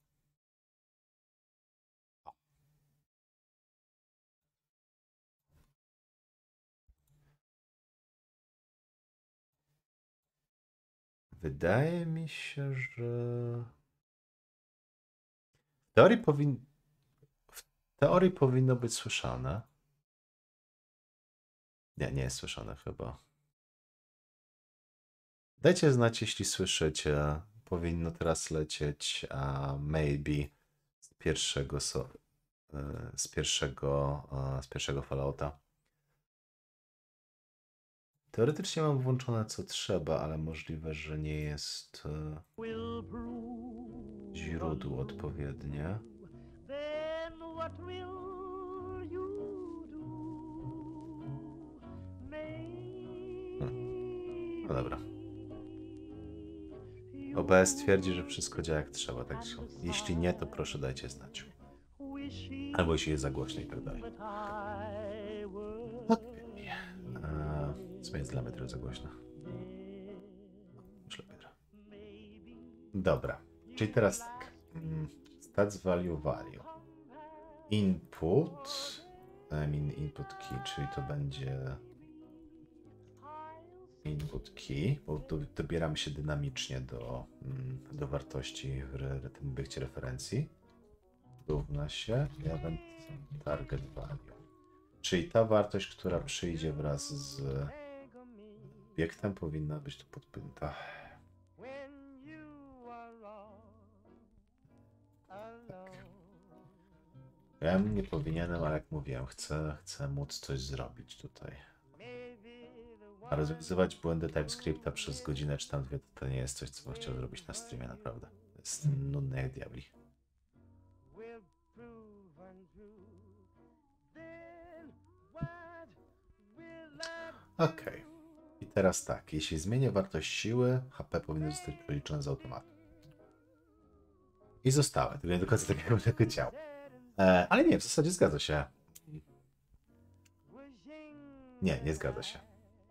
Wydaje mi się, że w teorii, powin... w teorii powinno być słyszane. Nie, nie jest słyszane chyba. Dajcie znać, jeśli słyszycie. Powinno teraz lecieć a maybe z pierwszego so... z pierwszego z pierwszego Fallouta. Teoretycznie mam włączone co trzeba, ale możliwe, że nie jest źródło odpowiednie. Hmm. No dobra. O B S twierdzi, że wszystko działa jak trzeba, tak jeśli nie, to proszę dajcie znać. Albo jeśli jest za głośno i tak dalej. Okay. Co jest dla mnie trochę za głośno. Już lepiej. Dobra, czyli teraz tak. Stats value value. Input. I mean input key, czyli to będzie input key, bo do, dobieramy się dynamicznie do, do wartości w tym obiekcie referencji. Równa się event target value. Czyli ta wartość, która przyjdzie wraz z obiektem, powinna być tu podpięta. Tak. Ja nie powinienem, ale jak mówiłem, chcę, chcę móc coś zrobić tutaj. A rozwiązywać błędy TypeScripta przez godzinę czy tam dwie, to nie jest coś, co bym chciał zrobić na streamie, naprawdę. To jest nudne jak diabli. Ok. I teraz tak, jeśli zmienię wartość siły, H P powinno zostać przeliczone z automatu. I zostały, tylko nie do końca tak jak bym chciał. E, ale nie, w zasadzie zgadza się. Nie, nie zgadza się.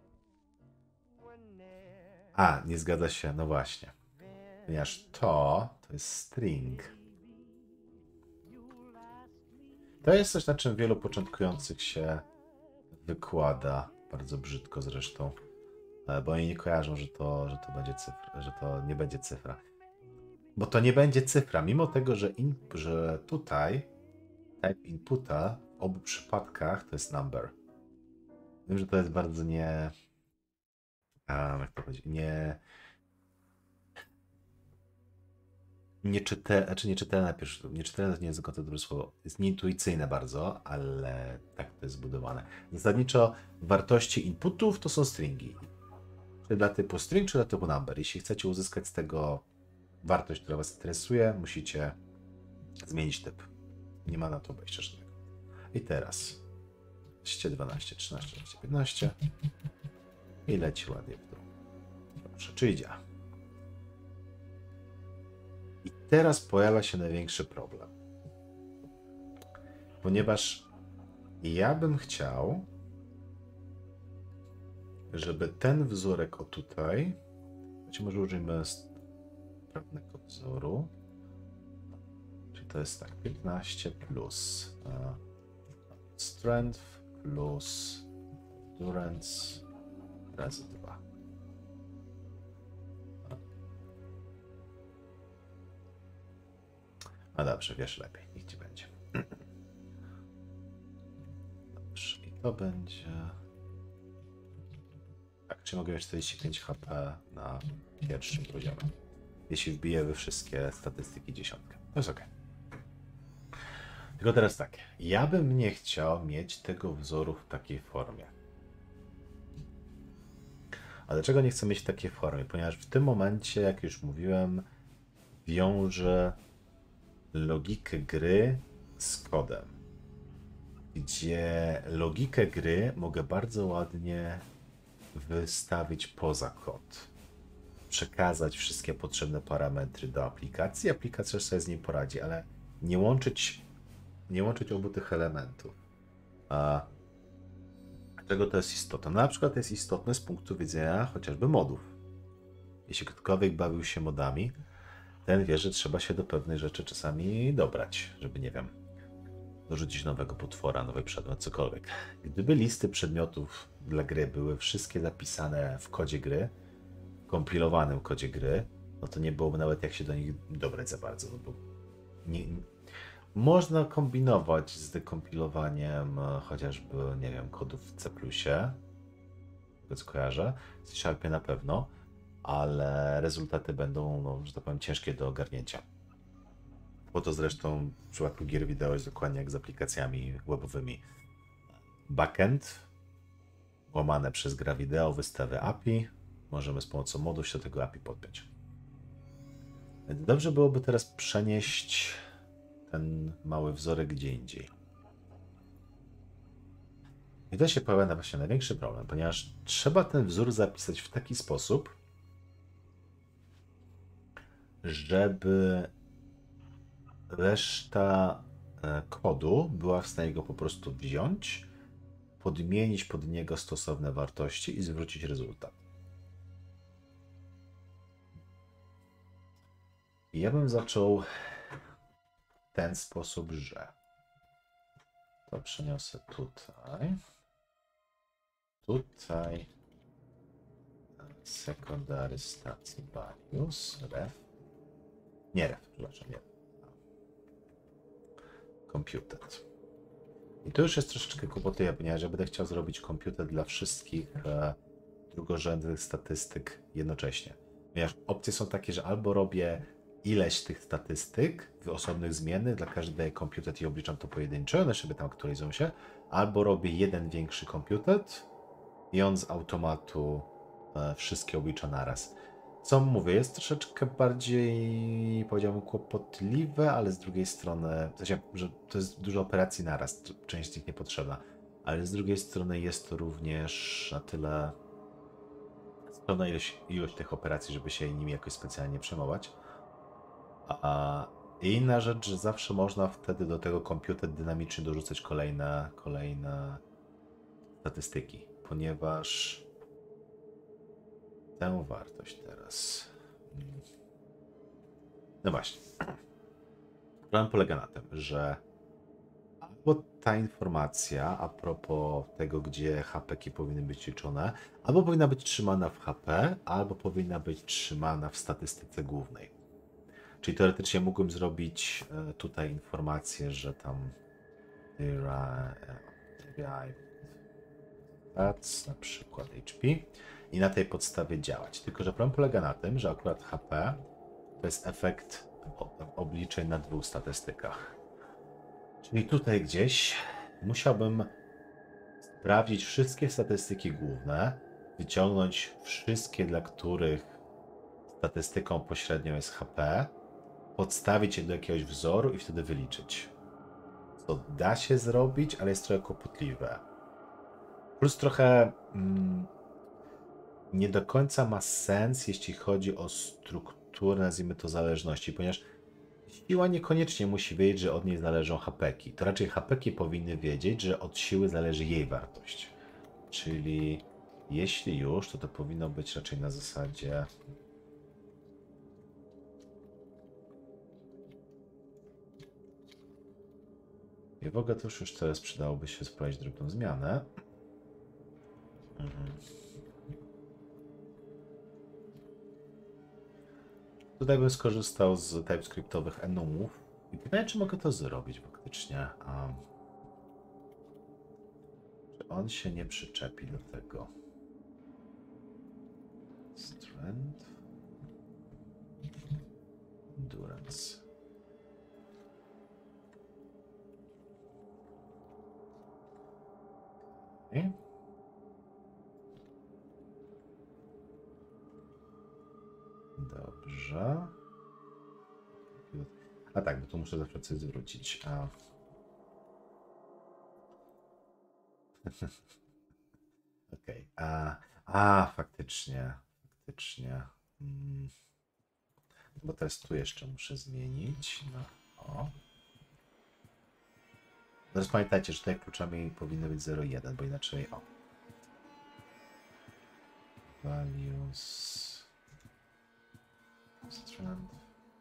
A, nie zgadza się, no właśnie. Ponieważ to, to jest string. To jest coś, na czym wielu początkujących się wykłada. Bardzo brzydko zresztą. Bo oni nie kojarzą, że to, że to będzie cyfra, że to nie będzie cyfra. Bo to nie będzie cyfra, mimo tego, że, in, że tutaj type inputa w obu przypadkach to jest number. Wiem, że to jest bardzo nie... A, jak to powiedzieć? Nie... Nieczytelne, znaczy nieczytelne, pierwsze, nieczytelne to nie jest dobre słowo, jest nieintuicyjne bardzo, ale tak to jest zbudowane. Zasadniczo wartości inputów to są stringi. Czy dla typu string, czy dla typu number. Jeśli chcecie uzyskać z tego wartość, która Was interesuje, musicie zmienić typ. Nie ma na to obejścia żadnego. I teraz dwanaście, trzynaście, czternaście, piętnaście i leci ładnie w dół. Dobrze, czyli działa. I teraz pojawia się największy problem. Ponieważ ja bym chciał, żeby ten wzórek o tutaj, znaczy może użyjmy sprawnego wzoru, czyli to jest tak, piętnaście plus uh, strength plus endurance razy dwa. A dobrze, wiesz lepiej, niech ci będzie. Dobrze, i to będzie... Tak, czy mogę mieć czterdzieści pięć H P na pierwszym poziomie? Jeśli wbiję we wszystkie statystyki dziesiątkę. To jest ok. Tylko teraz tak, ja bym nie chciał mieć tego wzoru w takiej formie. A dlaczego nie chcę mieć w takiej formie? Ponieważ w tym momencie, jak już mówiłem, wiąże logikę gry z kodem, gdzie logikę gry mogę bardzo ładnie wystawić poza kod, przekazać wszystkie potrzebne parametry do aplikacji, aplikacja sobie z nim poradzi, ale nie łączyć, nie łączyć obu tych elementów. A dlaczego to jest istotne? No, na przykład to jest istotne z punktu widzenia chociażby modów. Jeśli ktokolwiek bawił się modami, ten wie, że trzeba się do pewnej rzeczy czasami dobrać, żeby, nie wiem, dorzucić nowego potwora, nowy przedmiot, cokolwiek. Gdyby listy przedmiotów dla gry były wszystkie zapisane w kodzie gry, w kompilowanym kodzie gry, no to nie byłoby nawet jak się do nich dobrać za bardzo. No bo nie, można kombinować z dekompilowaniem chociażby, nie wiem, kodów w C plusie, tego co kojarzę, w C Sharpie na pewno, ale rezultaty będą, no, że tak powiem, ciężkie do ogarnięcia. Po to zresztą w przypadku gier wideo jest dokładnie jak z aplikacjami webowymi. Backend łamane przez gra wideo, wystawy A P I. Możemy z pomocą modów się do tego A P I podpiąć. Więc dobrze byłoby teraz przenieść ten mały wzorek gdzie indziej. I to się pojawia właśnie największy problem, ponieważ trzeba ten wzór zapisać w taki sposób, żeby reszta kodu była w stanie go po prostu wziąć, podmienić pod niego stosowne wartości i zwrócić rezultat. I ja bym zaczął w ten sposób, że to przeniosę tutaj. Tutaj secondary stacji values, ref. Nie ref, przepraszam, nie. Computed. I to już jest troszeczkę kłopoty, ponieważ ja będę chciał zrobić computed dla wszystkich e, drugorzędnych statystyk jednocześnie. Ponieważ opcje są takie, że albo robię ileś tych statystyk w osobnych zmiennych, dla każdej daję computed i obliczam to pojedynczo, one sobie tam aktualizują się, albo robię jeden większy computed i on z automatu e, wszystkie oblicza naraz. Co mówię, jest troszeczkę bardziej, powiedziałbym, kłopotliwe, ale z drugiej strony, w sensie, że to jest dużo operacji naraz, część z nich niepotrzebna, ale z drugiej strony jest to również na tyle pełna ilość, ilość tych operacji, żeby się nimi jakoś specjalnie przejmować. A inna rzecz, że zawsze można wtedy do tego computer dynamicznie dorzucać kolejne, kolejne statystyki, ponieważ tę wartość teraz. No właśnie. Problem polega na tym, że albo ta informacja a propos tego, gdzie hapeki powinny być liczone, albo powinna być trzymana w H P, albo powinna być trzymana w statystyce głównej. Czyli teoretycznie mógłbym zrobić tutaj informację, że tam derived stats, na przykład H P, i na tej podstawie działać. Tylko że problem polega na tym, że akurat H P to jest efekt obliczeń na dwóch statystykach. Czyli tutaj gdzieś musiałbym sprawdzić wszystkie statystyki główne, wyciągnąć wszystkie, dla których statystyką pośrednią jest H P, podstawić je do jakiegoś wzoru i wtedy wyliczyć. Co da się zrobić, ale jest trochę kłopotliwe. Plus trochę mm, nie do końca ma sens, jeśli chodzi o strukturę, nazwijmy to, zależności, ponieważ siła niekoniecznie musi wiedzieć, że od niej zależą hapeki. To raczej hapeki powinny wiedzieć, że od siły zależy jej wartość. Czyli jeśli już, to to powinno być raczej na zasadzie... I w ogóle to już, już teraz przydałoby się sprawdzić drobną zmianę. Mhm. Tutaj bym skorzystał z TypeScriptowych enumów i pytanie, czy mogę to zrobić faktycznie. Um, czy on się nie przyczepi do tego? Strength. Endurance. Okay. Dobrze. A tak, bo tu muszę zawsze coś zwrócić. A... Okej. Okay. A, a, faktycznie. Faktycznie. Hmm. Bo teraz tu jeszcze muszę zmienić. No, o. Teraz pamiętajcie, że tutaj kluczami powinny być zero jeden, bo inaczej o. Values. Strand.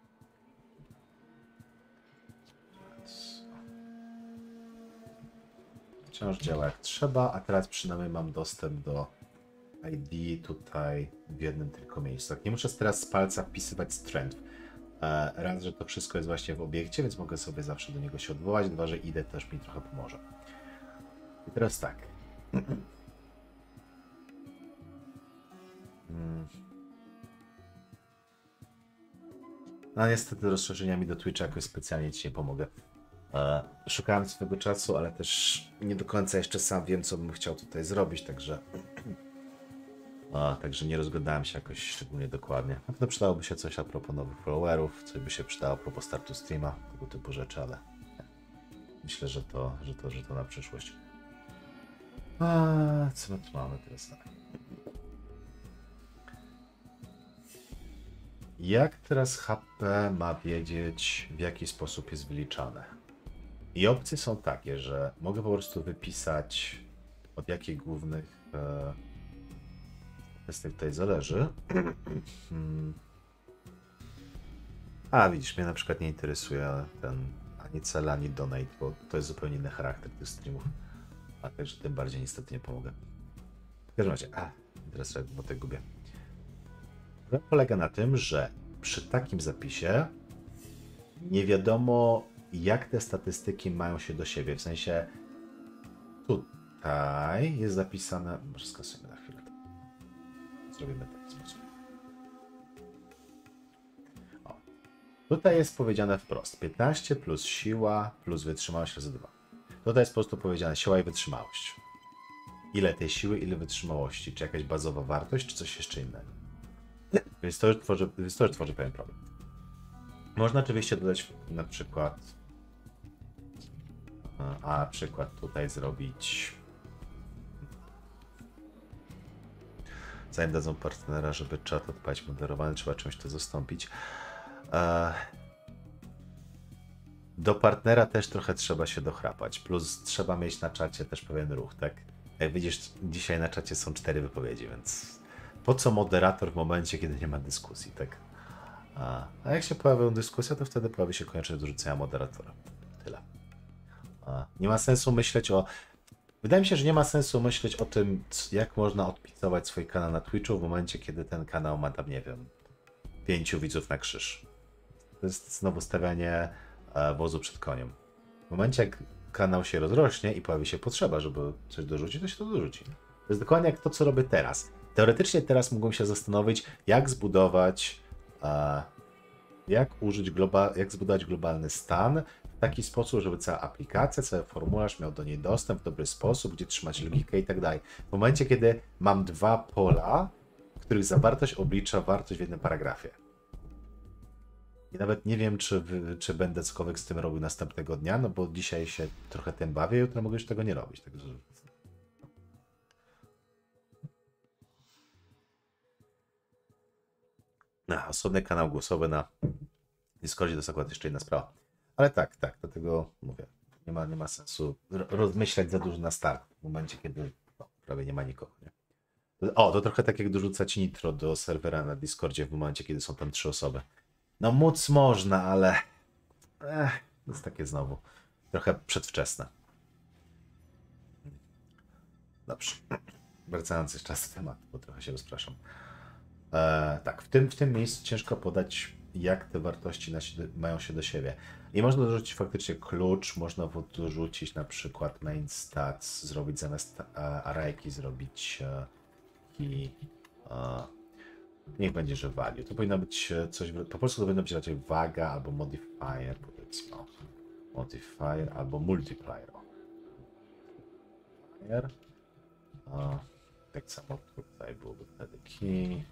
Wciąż działa jak trzeba, a teraz przynajmniej mam dostęp do I D tutaj w jednym tylko miejscu. Tak, nie muszę teraz z palca wpisywać strength. Raz, że to wszystko jest właśnie w obiekcie, więc mogę sobie zawsze do niego się odwołać. Dwa, że I D też mi trochę pomoże. I teraz tak. No niestety rozszerzeniami do Twitcha jakoś specjalnie ci nie pomogę. Szukałem swego czasu, ale też nie do końca jeszcze sam wiem, co bym chciał tutaj zrobić, także... A, także nie rozglądałem się jakoś szczególnie dokładnie. Na pewno przydałoby się coś a propos nowych followerów, coś by się przydało a propos startu streama, tego typu rzeczy, ale myślę, że to, że to, że to na przyszłość. A, co my tu mamy teraz? Jak teraz H P ma wiedzieć, w jaki sposób jest wyliczane? I opcje są takie, że mogę po prostu wypisać, od jakich głównych e, kwestii tutaj zależy. A widzisz, mnie na przykład nie interesuje ten ani cel, ani donate, bo to jest zupełnie inny charakter tych streamów. A także tym bardziej niestety nie pomogę. W każdym razie, a teraz bo tego gubię. Problem polega na tym, że przy takim zapisie nie wiadomo, jak te statystyki mają się do siebie. W sensie tutaj jest zapisane. Może skasujemy na chwilę. Zrobimy w ten sposób. O. Tutaj jest powiedziane wprost. piętnaście plus siła plus wytrzymałość razy dwa. Tutaj jest po prostu powiedziane siła i wytrzymałość. Ile tej siły, ile wytrzymałości? Czy jakaś bazowa wartość, czy coś jeszcze innego? Więc to już tworzy, więc to już tworzy pewien problem. Można oczywiście dodać na przykład, a przykład tutaj zrobić, zanim dadzą partnera, żeby czat odpalić moderowany, trzeba czymś to zastąpić. Do partnera też trochę trzeba się dochrapać, plus trzeba mieć na czacie też pewien ruch, tak? Jak widzisz, dzisiaj na czacie są cztery wypowiedzi, więc po co moderator w momencie, kiedy nie ma dyskusji, tak? A, a jak się pojawią dyskusje, to wtedy pojawi się konieczność dorzucenia moderatora. Tyle. A, nie ma sensu myśleć o... Wydaje mi się, że nie ma sensu myśleć o tym, jak można odpicować swój kanał na Twitchu w momencie, kiedy ten kanał ma tam, nie wiem, pięciu widzów na krzyż. To jest znowu stawianie e, wozu przed koniem. W momencie, jak kanał się rozrośnie i pojawi się potrzeba, żeby coś dorzucić, to się to dorzuci. To jest dokładnie jak to, co robię teraz. Teoretycznie teraz mógłbym się zastanowić, jak zbudować, e, jak użyć globa, jak zbudować globalny stan w taki sposób, żeby cała aplikacja, cały formularz miał do niej dostęp w dobry sposób, gdzie trzymać logikę i tak dalej. W momencie, kiedy mam dwa pola, których zawartość oblicza wartość w jednym paragrafie. I nawet nie wiem, czy, czy będę cokolwiek z tym robił następnego dnia, no bo dzisiaj się trochę tym bawię, jutro mogę już tego nie robić. Także... No, osobny kanał głosowy na Discordzie to jest akurat jeszcze inna sprawa. Ale tak, tak, dlatego mówię, nie ma, nie ma sensu rozmyślać za dużo na start, w momencie, kiedy no, prawie nie ma nikogo. Nie? O, to trochę tak jak dorzucać nitro do serwera na Discordzie w momencie, kiedy są tam trzy osoby. No móc można, ale Ech, to jest takie znowu trochę przedwczesne. Dobrze. Wracając jeszcze raz do tematu, bo trochę się rozpraszam. E, tak, w tym, w tym miejscu ciężko podać, jak te wartości na się, mają się do siebie. I można dorzucić faktycznie klucz, można dorzucić na przykład main stats, zrobić zamiast arrayki, zrobić i niech będzie, że value. To powinno być coś, po polsku to powinno być raczej waga albo modifier, powiedzmy. Modifier albo multiplier. A, tak samo tutaj byłoby wtedy key.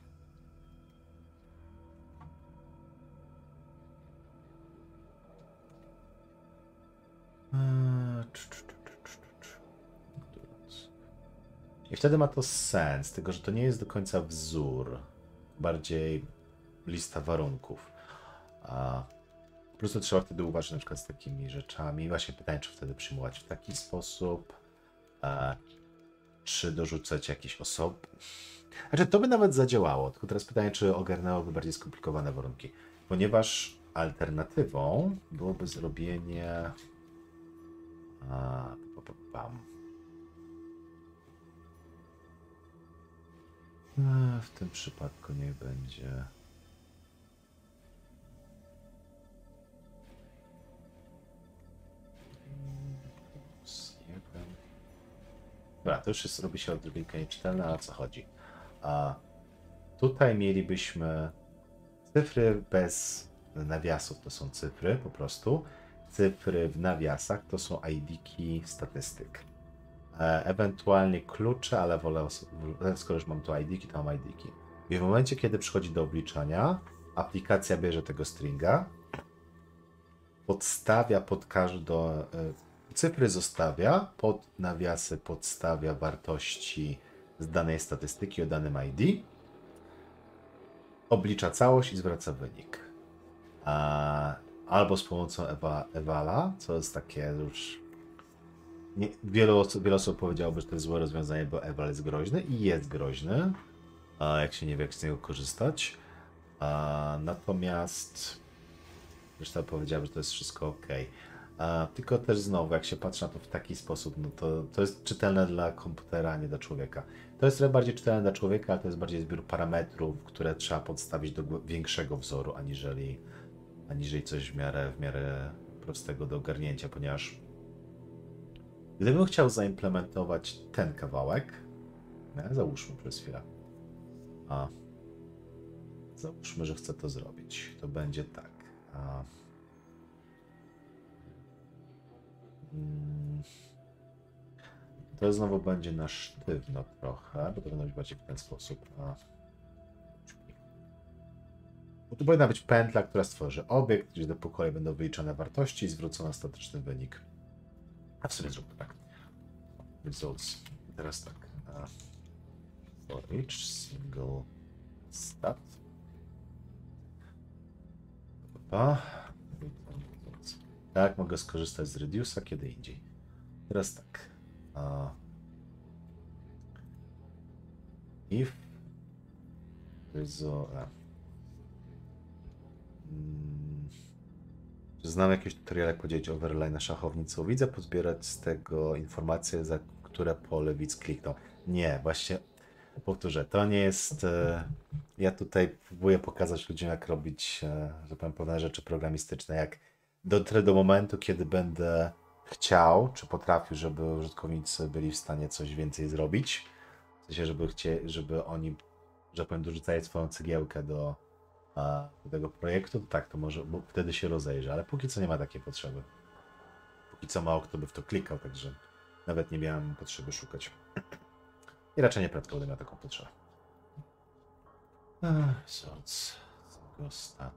I wtedy ma to sens, tylko że to nie jest do końca wzór, bardziej lista warunków. A po prostu trzeba wtedy uważać na przykład z takimi rzeczami. Właśnie pytanie, czy wtedy przyjmować w taki sposób, a, czy dorzucać jakieś osoby. Znaczy, to by nawet zadziałało, tylko teraz pytanie, czy ogarnęłoby bardziej skomplikowane warunki, ponieważ alternatywą byłoby zrobienie a, pam. W tym przypadku niech będzie jeden. Dobra, to już jest, robi się odrobinkę nieczytelne, a o co chodzi? A tutaj mielibyśmy cyfry bez nawiasów, to są cyfry po prostu. Cyfry w nawiasach to są I D-ki statystyk. E, ewentualnie klucze, ale wolę, skoro już mam tu I D-ki, to mam I D-ki. I w momencie, kiedy przychodzi do obliczania, aplikacja bierze tego stringa, podstawia pod każdą, e, cyfry zostawia, pod nawiasy podstawia wartości z danej statystyki o danym I D, oblicza całość i zwraca wynik. A, albo z pomocą ewa, evala, co jest takie już... Nie, wielu, osób, wiele osób powiedziałoby, że to jest złe rozwiązanie, bo eval jest groźny i jest groźny, a jak się nie wie, jak z niego korzystać. A, natomiast zresztą powiedziałem, że to jest wszystko ok. A, tylko też znowu, jak się patrzy na to w taki sposób, no to, to jest czytelne dla komputera, a nie dla człowieka. To jest trochę bardziej czytelne dla człowieka, ale to jest bardziej zbiór parametrów, które trzeba podstawić do większego wzoru, aniżeli, aniżeli coś w miarę, w miarę prostego do ogarnięcia, ponieważ gdybym chciał zaimplementować ten kawałek, nie, załóżmy przez chwilę, a załóżmy, że chcę to zrobić, to będzie tak. A, mm, to znowu będzie na sztywno trochę, bo to powinno być bardziej w ten sposób. A, bo tu powinna być pętla, która stworzy obiekt, gdzie do pokoju będą wyliczone wartości i zwrócony ostateczny wynik. A w sumie zróbmy tak. Results. Teraz tak. Uh, for each single stat. Pa. Tak, mogę skorzystać z Reduce'a kiedy indziej. Teraz tak. Uh, if result. Uh, mm, Znam jakieś tutoriale, jak podzielić overlay na szachownicę. Widzę, pozbierać z tego informacje, za które pole widz kliknął. Nie, właśnie powtórzę, to nie jest... E, ja tutaj próbuję pokazać ludziom, jak robić, e, że powiem, pewne rzeczy programistyczne. Jak dotrę do momentu, kiedy będę chciał, czy potrafił, żeby użytkownicy byli w stanie coś więcej zrobić. W sensie, żeby, chcie, żeby oni, że powiem, dorzucali swoją cegiełkę do do tego projektu, to tak, to może, bo wtedy się rozejrzy, ale póki co nie ma takiej potrzeby. Póki co mało kto by w to klikał, także nawet nie miałem potrzeby szukać. I raczej nie prędko będę miał taką potrzebę. Sorts. Stat.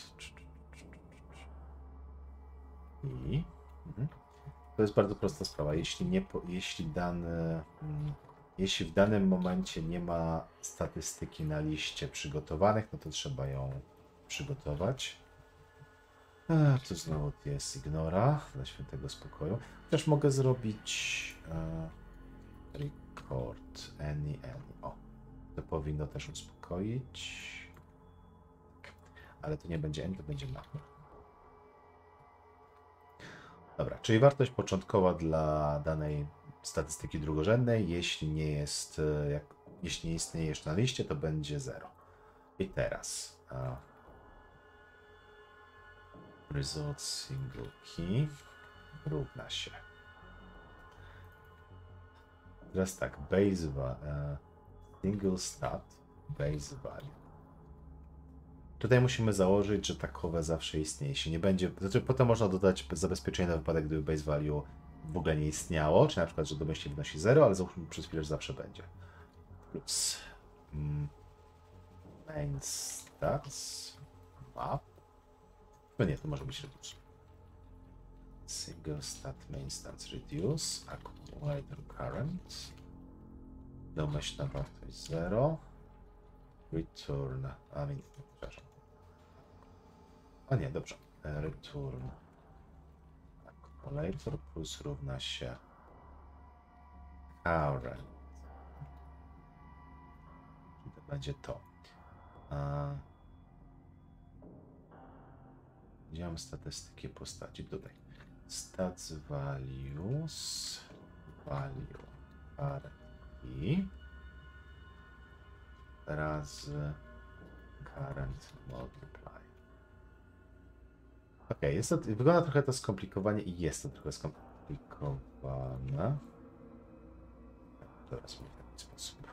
I... Mhm. To jest bardzo prosta sprawa. Jeśli, nie, jeśli dany... Hmm, Jeśli w danym momencie nie ma statystyki na liście przygotowanych, no to trzeba ją przygotować. A, tu znowu jest ignora dla świętego spokoju. Chociaż mogę zrobić e, record any, any. O, to powinno też uspokoić. Ale to nie będzie any, to będzie map. Dobra, czyli wartość początkowa dla danej statystyki drugorzędnej, jeśli nie jest, jak, jeśli nie istnieje jeszcze na liście, to będzie zero. I teraz uh, result single key równa się. Teraz tak, base uh, single stat base value. Tutaj musimy założyć, że takowe zawsze istnieje. Jeśli nie będzie, znaczy potem można dodać zabezpieczenie na wypadek, gdyby base value w ogóle nie istniało, czy na przykład, że domyślnie wynosi zero, ale załóżmy przez chwilę, że zawsze będzie. Plus mm, main stats map. No nie, to może być reduce. Single stat main stats reduce, accumulator current, domyślna wartość zero, return, a nie, przepraszam. A nie, dobrze. Return accumulator plus równa się current. Czyli to będzie to. A... Gdzie mam statystyki postaci? Tutaj. Stats values value current i razy current multiply. Ok, jest to, wygląda trochę to skomplikowanie i jest to trochę skomplikowane. Teraz mi w taki sposób.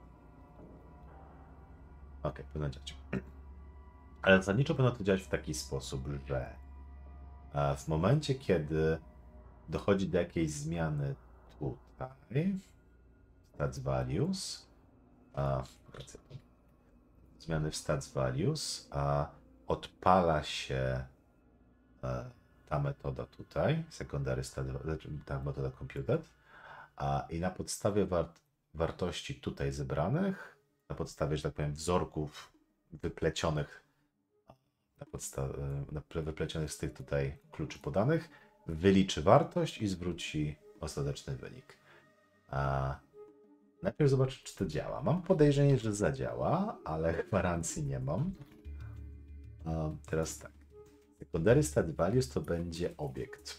Ok, powinno działać. Ale zasadniczo powinno to działać w taki sposób, że w momencie, kiedy dochodzi do jakiejś zmiany tutaj, stats values, a, zmiany w stats values, a odpala się ta metoda tutaj, secondary stat, ta metoda computed, a i na podstawie wart, wartości tutaj zebranych, na podstawie, że tak powiem, wzorków wyplecionych, na podstawie, wyplecionych z tych tutaj kluczy podanych, wyliczy wartość i zwróci ostateczny wynik. A najpierw zobaczę, czy to działa. Mam podejrzenie, że zadziała, ale gwarancji nie mam. A teraz tak. Secondary stat values to będzie obiekt.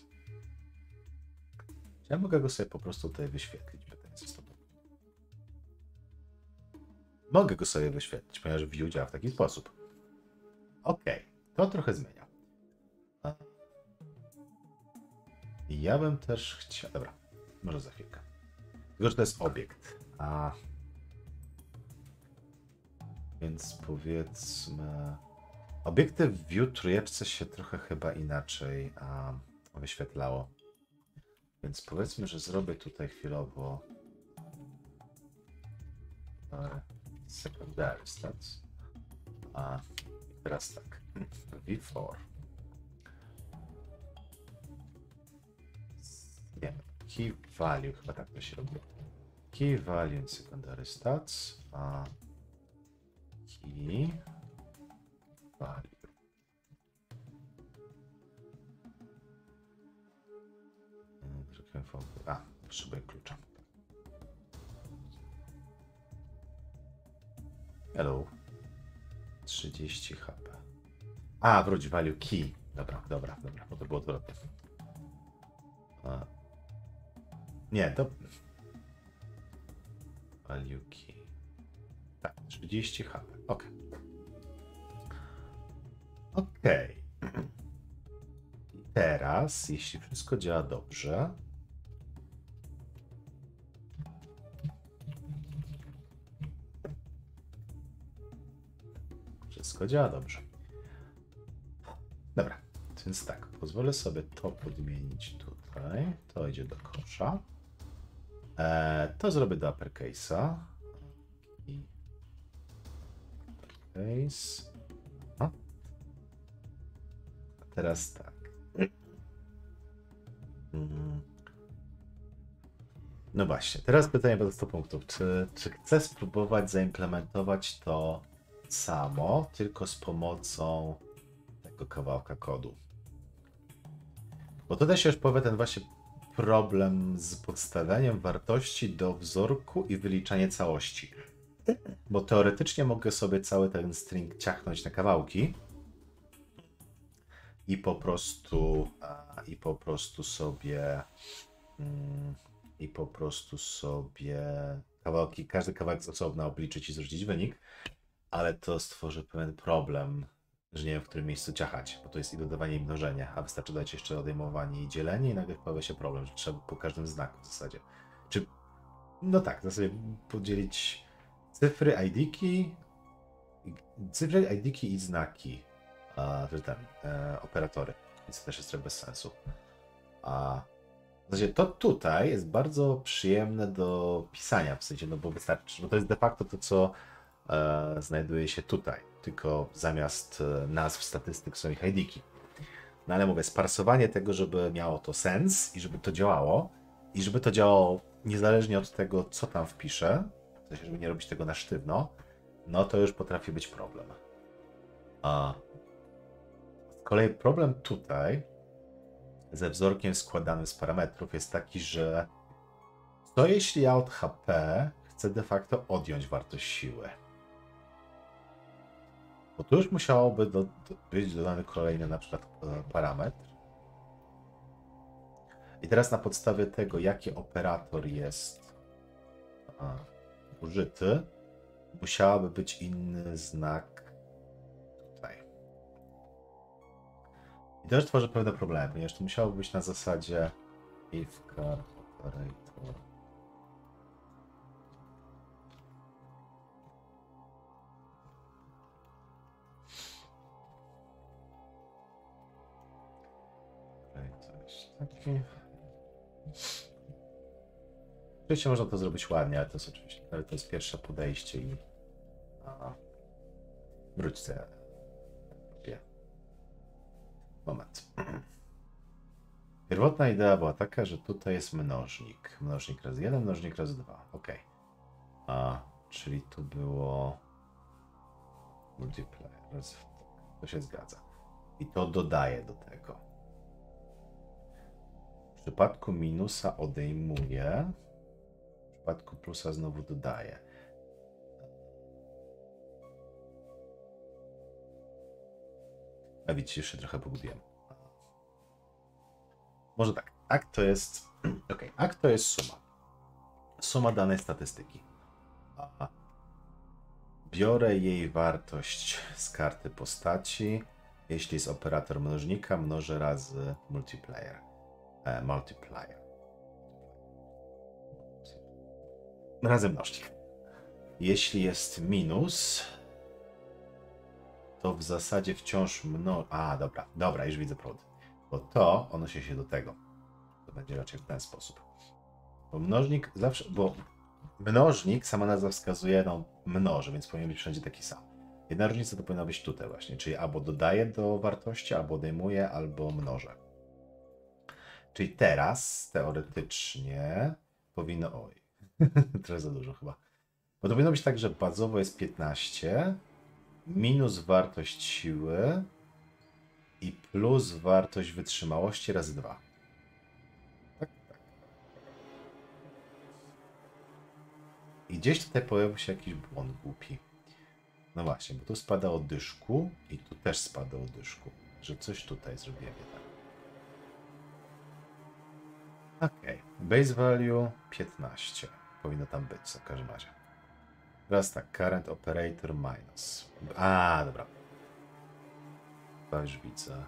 Ja mogę go sobie po prostu tutaj wyświetlić. Pytanie, co z tobą? Mogę go sobie wyświetlić, ponieważ view działa w taki sposób. Ok, to trochę zmienia. I ja bym też chciał... Dobra, może za chwilkę. Tylko, że to jest obiekt. A... Więc powiedzmy... Obiekty w view trójeczce się trochę chyba inaczej a, wyświetlało. Więc powiedzmy, że zrobię tutaj chwilowo secondary stats. A teraz tak. v cztery. Nie, key value, chyba tak to się robi. Key value in secondary stats. A key value. A, potrzebuję klucza. Hello. trzydzieści H P. A, wróć value key. Dobra, dobra, dobra, bo to było odwrotnie. A. Nie, to... Value key. Tak, trzydzieści H P. Ok. Ok. I teraz, jeśli wszystko działa dobrze, wszystko działa dobrze. Dobra, więc tak, pozwolę sobie to podmienić tutaj. To idzie do kosza. E, to zrobię do uppercase'a. I uppercase. A. A teraz tak. No właśnie, teraz pytanie do stu punktów. Czy, czy chcę spróbować zaimplementować to samo, tylko z pomocą tego kawałka kodu? Bo tutaj się już pojawia ten właśnie problem z podstawianiem wartości do wzorku i wyliczanie całości. Bo teoretycznie mogę sobie cały ten string ciachnąć na kawałki i po prostu i po prostu sobie mm, i po prostu sobie kawałki, każdy kawałek z osobna obliczyć i zwrócić wynik, ale to stworzy pewien problem, że nie wiem, w którym miejscu ciachać, bo to jest i dodawanie, i mnożenie, a wystarczy dać jeszcze odejmowanie i dzielenie i nagle pojawia się problem, że trzeba po każdym znaku w zasadzie. Czy, no tak, to sobie podzielić cyfry, I D-ki, cyfry, I D-ki i znaki, a, że ten, e, operatory, więc to też jest trochę bez sensu. A W zasadzie to tutaj jest bardzo przyjemne do pisania, w sensie, no bo wystarczy, bo to jest de facto to, co e, znajduje się tutaj, tylko zamiast e, nazw statystyk są ich I D-ki. No ale mówię, sparsowanie tego, żeby miało to sens i żeby to działało, i żeby to działało niezależnie od tego, co tam wpiszę, w sensie, żeby nie robić tego na sztywno, no to już potrafi być problem. A z kolei problem tutaj ze wzorkiem składanym z parametrów jest taki, że co jeśli ja od H P chcę de facto odjąć wartość siły? Bo tu już musiałoby do, do, być dodany kolejny na przykład e, parametr. I teraz na podstawie tego, jaki operator jest a, użyty, musiałaby być inny znak tutaj. I to już tworzy pewne problemy, ponieważ to musiało być na zasadzie if car operator. Taki. Oczywiście można to zrobić ładnie, ale to jest oczywiście, ale to jest pierwsze podejście i a, wróćcie. Moment. Pierwotna idea była taka, że tutaj jest mnożnik. Mnożnik razy jeden, mnożnik razy dwa. Ok. A, czyli tu było multiplier. To się zgadza. I to dodaję do tego. W przypadku minusa odejmuję. W przypadku plusa znowu dodaję. A widzicie, jeszcze trochę pogubiłem. Może tak. Akt to jest. Ok, akt to jest suma. Suma danej statystyki. A biorę jej wartość z karty postaci. Jeśli jest operator mnożnika, mnożę razy multiplier. E, multiplier. Razy mnożnik. Jeśli jest minus, to w zasadzie wciąż mno... A, dobra, dobra, już widzę powód. Bo to odnosi się do tego. To będzie raczej w ten sposób. Bo mnożnik zawsze... Bo mnożnik, sama nazwa wskazuje, no mnoży, więc powinien być wszędzie taki sam. Jedna różnica to powinna być tutaj właśnie, czyli albo dodaję do wartości, albo odejmuję, albo mnożę. Czyli teraz teoretycznie powinno... Oj, trochę za dużo chyba. Bo to powinno być tak, że bazowo jest piętnaście, minus wartość siły i plus wartość wytrzymałości razy dwa. Tak, tak. I gdzieś tutaj pojawił się jakiś błąd głupi. No właśnie, bo tu spada o dyszku i tu też spada o dyszku. Że coś tutaj zrobiłem nie tak. Ok, base value piętnaście. Powinno tam być w każdym razie. Teraz tak, current operator minus. A, dobra. To już widzę.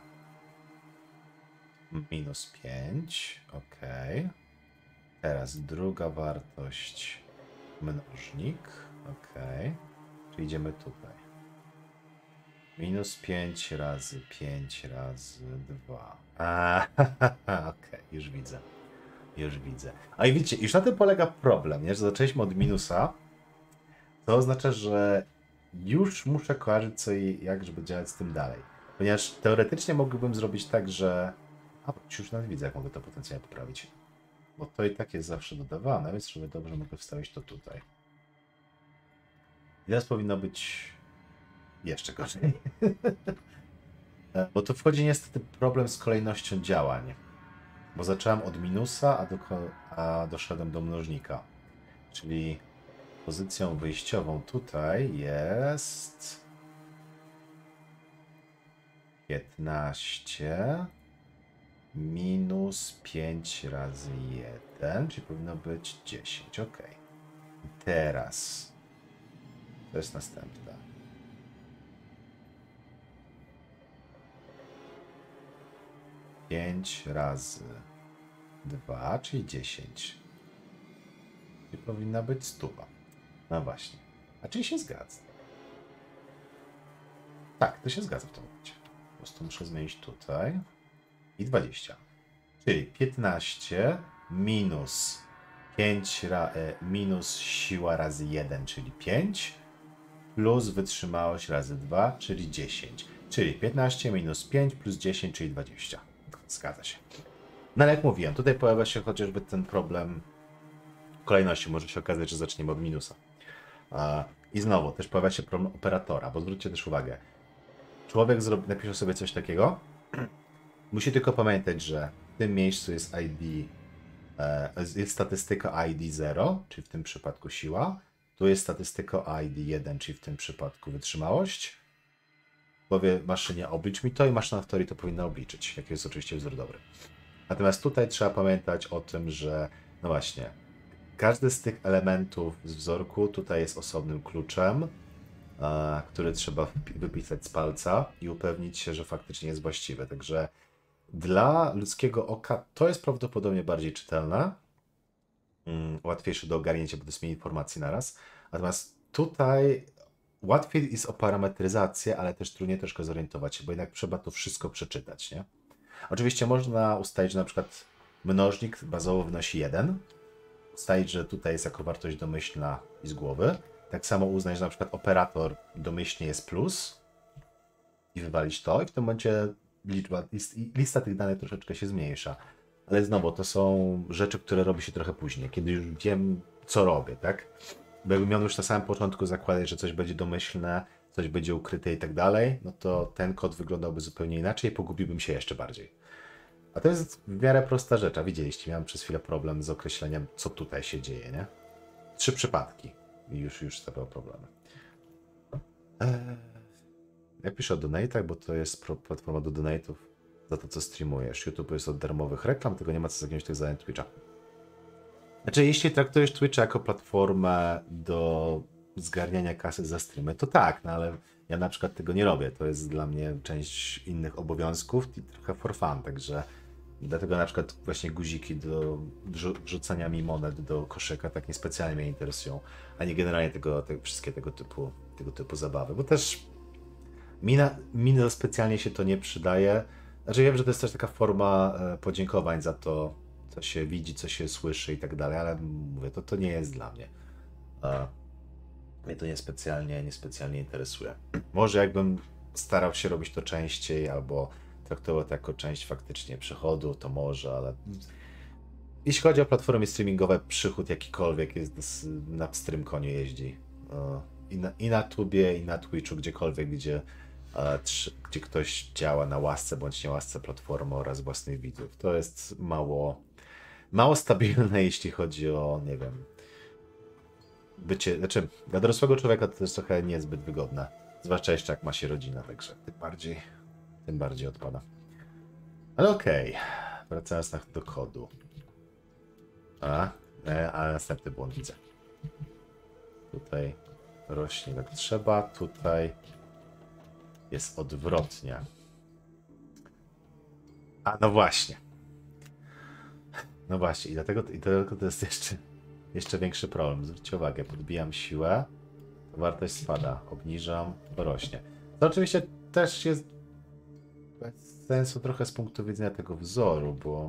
Minus pięć, ok. Teraz druga wartość mnożnik, ok. Czyli idziemy tutaj. Minus pięć razy pięć razy dwa. A, ok, już widzę. Już widzę. A i widzicie, już na tym polega problem, nie? Że zaczęliśmy od minusa. To oznacza, że już muszę kojarzyć co i jak, żeby działać z tym dalej. Ponieważ teoretycznie mógłbym zrobić tak, że... A, już nawet widzę, jak mogę to potencjalnie poprawić. Bo to i tak jest zawsze dodawane, więc sobie dobrze mogę wstawić to tutaj. I teraz powinno być jeszcze gorzej. Bo tu wchodzi niestety problem z kolejnością działań. Bo zacząłem od minusa, a, do, a doszedłem do mnożnika. Czyli pozycją wyjściową tutaj jest piętnaście minus pięć razy jeden, czyli powinno być dziesięć. Ok. I teraz to jest następne. pięć razy dwa, czyli dziesięć. I powinna być stuwa. No właśnie. A czyli się zgadza. Tak, to się zgadza w tym momencie. Po prostu muszę zmienić tutaj. I dwadzieścia. Czyli piętnaście minus pięć ra, e, minus siła razy jeden, czyli pięć, plus wytrzymałość razy dwa, czyli dziesięć. Czyli piętnaście minus pięć plus dziesięć, czyli dwadzieścia. Zgadza się. No ale jak mówiłem, tutaj pojawia się chociażby ten problem kolejności. Może się okazać, że zaczniemy od minusa. I znowu też pojawia się problem operatora, bo zwróćcie też uwagę. Człowiek zrobi, napisze sobie coś takiego, musi tylko pamiętać, że w tym miejscu jest I D, jest statystyka I D zero, czyli w tym przypadku siła, tu jest statystyka I D jeden, czyli w tym przypadku wytrzymałość. Powie maszynie oblicz mi to i maszyna w teorii to powinna obliczyć, jak jest oczywiście wzór dobry. Natomiast tutaj trzeba pamiętać o tym, że no właśnie, każdy z tych elementów z wzorku tutaj jest osobnym kluczem, który trzeba wypisać z palca i upewnić się, że faktycznie jest właściwy. Także dla ludzkiego oka to jest prawdopodobnie bardziej czytelne, łatwiejsze do ogarnięcia, bo to jest mniej informacji naraz. Natomiast tutaj łatwiej jest o parametryzację, ale też trudniej troszkę zorientować się, bo jednak trzeba to wszystko przeczytać, nie? Oczywiście można ustalić, że na przykład mnożnik bazowo wynosi jeden, ustalić, że tutaj jest jako wartość domyślna i z głowy. Tak samo uznać, że na przykład operator domyślnie jest plus i wywalić to i w tym momencie liczba, lista tych danych troszeczkę się zmniejsza. Ale znowu, to są rzeczy, które robi się trochę później, kiedy już wiem, co robię, tak? Bo jakbym miał już na samym początku zakładać, że coś będzie domyślne, coś będzie ukryte i tak dalej, no to ten kod wyglądałby zupełnie inaczej i pogubiłbym się jeszcze bardziej. A to jest w miarę prosta rzecz, a widzieliście, miałem przez chwilę problem z określeniem, co tutaj się dzieje, nie? Trzy przypadki i już, już stawiały problemy. Eee, ja piszę o donatach, bo to jest platforma do donate'ów za to, co streamujesz. YouTube jest od darmowych reklam, tylko nie ma co zagiąć tych zadań Twitcha. Znaczy, jeśli traktujesz Twitcha jako platformę do zgarniania kasy za streamy, to tak, no ale ja na przykład tego nie robię. To jest dla mnie część innych obowiązków i trochę for fun, także dlatego na przykład właśnie guziki do wrzucania mi monet do koszyka tak niespecjalnie mnie interesują, a nie generalnie tego, te, wszystkie tego typu, tego typu zabawy, bo też mi, na, mi na specjalnie się to nie przydaje. Znaczy wiem, że to jest też taka forma e, podziękowań za to, co się widzi, co się słyszy i tak dalej, ale mówię, to, to nie jest dla mnie. E, mnie to niespecjalnie, niespecjalnie interesuje. Może jakbym starał się robić to częściej, albo traktował to jako część faktycznie przychodu, to może, ale jeśli chodzi o platformy streamingowe, przychód jakikolwiek jest na pstrym koniu jeździ. I na, i na Tubie, i na Twitchu, gdziekolwiek, gdzie, gdzie ktoś działa na łasce bądź nie łasce platformy oraz własnych widzów. To jest mało, mało stabilne, jeśli chodzi o, nie wiem, bycie, znaczy dla dorosłego człowieka to jest trochę niezbyt wygodne, zwłaszcza jeszcze jak ma się rodzinę, także tym bardziej, tym bardziej odpada. Ale okej, okay. Wracając do kodu. A, a następny błąd widzę. Tutaj rośnie jak trzeba, tutaj jest odwrotnie. A no właśnie. No właśnie, i dlatego, i dlatego to jest jeszcze, jeszcze większy problem. Zwróćcie uwagę, podbijam siłę, to wartość spada, obniżam, to rośnie. To oczywiście też jest bez sensu trochę z punktu widzenia tego wzoru, bo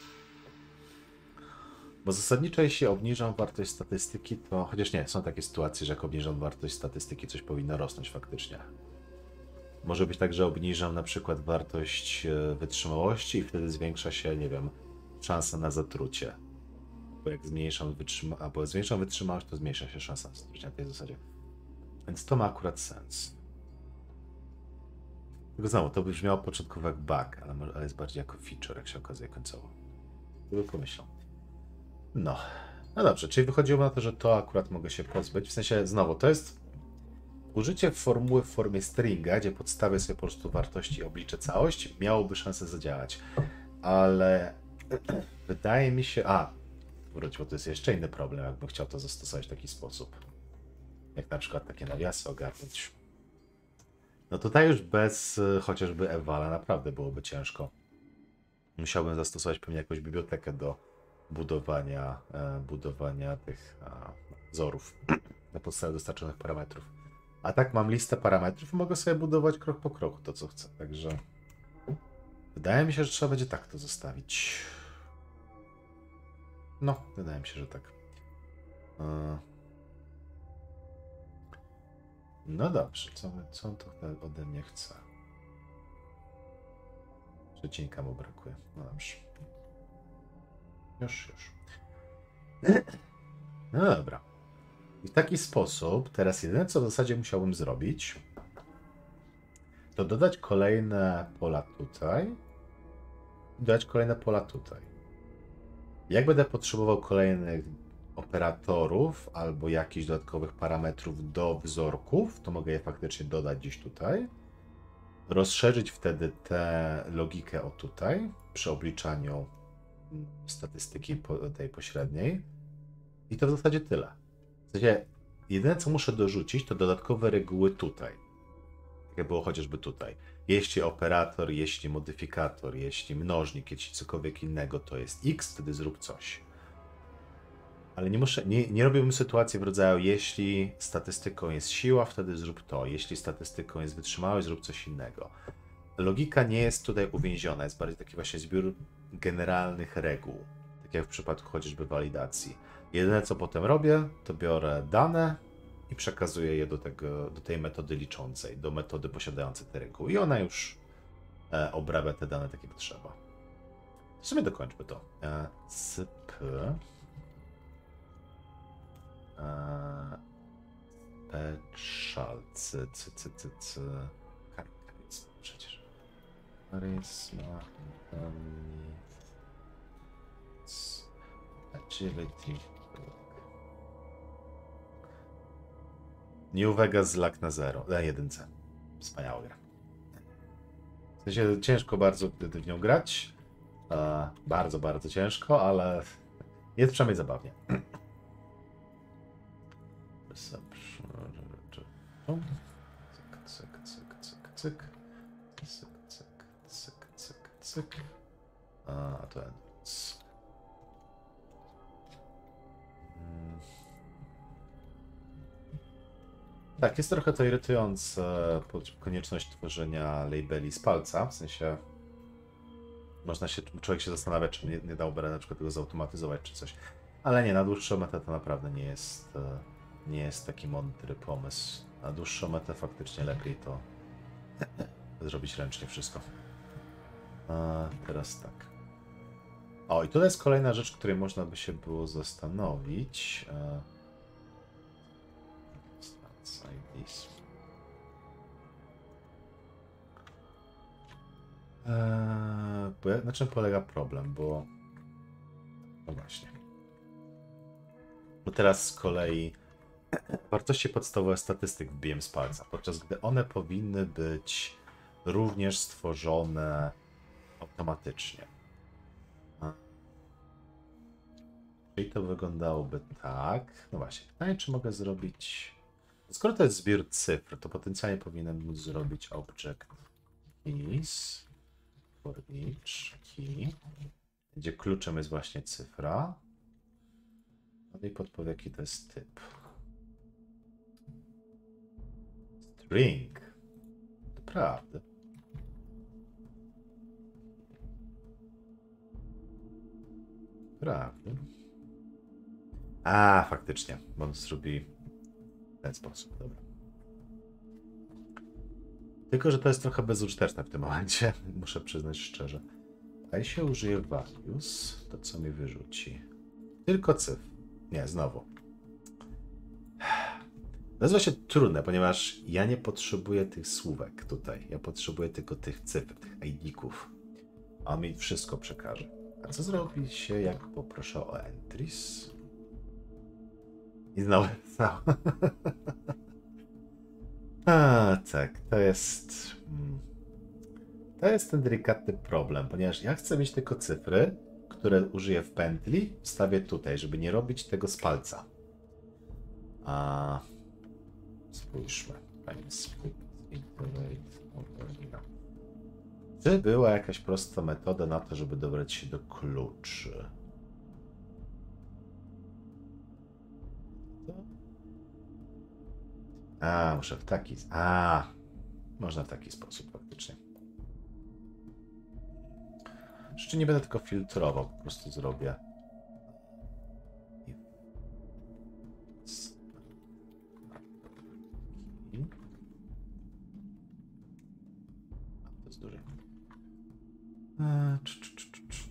Bo zasadniczo jeśli obniżam wartość statystyki, to... Chociaż nie, są takie sytuacje, że jak obniżam wartość statystyki, coś powinno rosnąć faktycznie. Może być tak, że obniżam na przykład wartość wytrzymałości i wtedy zwiększa się, nie wiem, szansa na zatrucie. Bo jak zmniejszam, wytrzyma... Albo zwiększam wytrzymałość, to zmniejsza się szansa na zatrucie na tej zasadzie. Więc to ma akurat sens. Tylko znowu, to by brzmiało początkowo jak bug, ale, ale jest bardziej jako feature, jak się okazuje końcowo. Gdyby pomyślał. No, no dobrze, czyli wychodziło na to, że to akurat mogę się pozbyć. W sensie, znowu, to jest użycie formuły w formie stringa, gdzie podstawię sobie po prostu wartości i obliczę całość, miałoby szansę zadziałać. Ale wydaje mi się... A, wróć, bo to jest jeszcze inny problem, jakbym chciał to zastosować w taki sposób. Jak na przykład takie nawiasy ogarnąć. No tutaj już bez chociażby evala naprawdę byłoby ciężko. Musiałbym zastosować pewnie jakąś bibliotekę do budowania, e, budowania tych e, wzorów na podstawie dostarczonych parametrów. A tak mam listę parametrów i mogę sobie budować krok po kroku to, co chcę. Także wydaje mi się, że trzeba będzie tak to zostawić. No, wydaje mi się, że tak. E, No dobrze, co, co on tu ode mnie chce? Przecinka mu brakuje. No dobrze. Już, już. No dobra. I w taki sposób, teraz jedyne co w zasadzie musiałbym zrobić, to dodać kolejne pola tutaj i dodać kolejne pola tutaj. Jak będę potrzebował kolejnych operatorów albo jakichś dodatkowych parametrów do wzorków, to mogę je faktycznie dodać gdzieś tutaj. Rozszerzyć wtedy tę logikę o tutaj przy obliczaniu statystyki tej pośredniej. I to w zasadzie tyle. W zasadzie jedyne co muszę dorzucić to dodatkowe reguły tutaj. Tak jak było chociażby tutaj. Jeśli operator, jeśli modyfikator, jeśli mnożnik, jeśli cokolwiek innego to jest x, wtedy zrób coś. Ale nie muszę, nie, nie robiłbym sytuacji w rodzaju jeśli statystyką jest siła, wtedy zrób to. Jeśli statystyką jest wytrzymałość, zrób coś innego. Logika nie jest tutaj uwięziona, jest bardziej taki właśnie zbiór generalnych reguł. Tak jak w przypadku chociażby walidacji. Jedyne co potem robię, to biorę dane i przekazuję je do, tego, do tej metody liczącej, do metody posiadającej te reguły. I ona już e, obrabia te dane tak jak trzeba. W sumie dokończmy to. E, cyp. E, special. C, c, c, c, c. Charyzma przecież. Charyzma. Agility. Nie uwaga z lak na zero. Na jedynce. Wspaniała gra. W sensie ciężko bardzo wtedy w nią grać. E, bardzo, bardzo ciężko, ale jest przynajmniej zabawnie. Cyk, cyk, cyk, cyk, cyk. Cyk, cyk, cyk, cyk, cyk. A, to Edwards. Hmm. Tak, jest trochę to irytujące konieczność tworzenia labeli z palca, w sensie można się, człowiek się zastanawia, czy nie, nie dałoby na przykład tego zautomatyzować, czy coś. Ale nie, na dłuższą metę to naprawdę nie jest, nie jest taki mądry pomysł. Na dłuższą metę faktycznie lepiej to zrobić ręcznie wszystko. A teraz tak. O, i tutaj jest kolejna rzecz, której można by się było zastanowić. Eee, na czym polega problem, bo... No właśnie. Bo teraz z kolei wartości podstawowe statystyk wbiłem z palca, podczas gdy one powinny być również stworzone automatycznie. A. Czyli to wyglądałoby tak. No właśnie, pytanie, czy mogę zrobić... Skoro to jest zbiór cyfr, to potencjalnie powinienem móc zrobić object keys for each key, gdzie kluczem jest właśnie cyfra. No i podpowie, jaki to jest typ. String. Naprawdę. Prawda. A, faktycznie. Bo on zrobi w ten sposób. Dobra. Tylko, że to jest trochę bezużyteczne w tym momencie. Muszę przyznać szczerze. A jeśli użyję values, to co mi wyrzuci? Tylko cyfr. Nie, znowu. To jest właśnie trudne, ponieważ ja nie potrzebuję tych słówek tutaj. Ja potrzebuję tylko tych cyfr, tych I D-ków. A on mi wszystko przekaże. A co zrobi się, jak poproszę o entries? I znowu co? A, tak, to jest... To jest ten delikatny problem, ponieważ ja chcę mieć tylko cyfry, które użyję w pętli, wstawię tutaj, żeby nie robić tego z palca. A... Spójrzmy. Czy była jakaś prosta metoda na to, żeby dobrać się do kluczy? A, muszę w taki... A, można w taki sposób faktycznie. Jeszcze nie będę tylko filtrował, po prostu zrobię dłużej. Eee, cz, cz, cz, cz.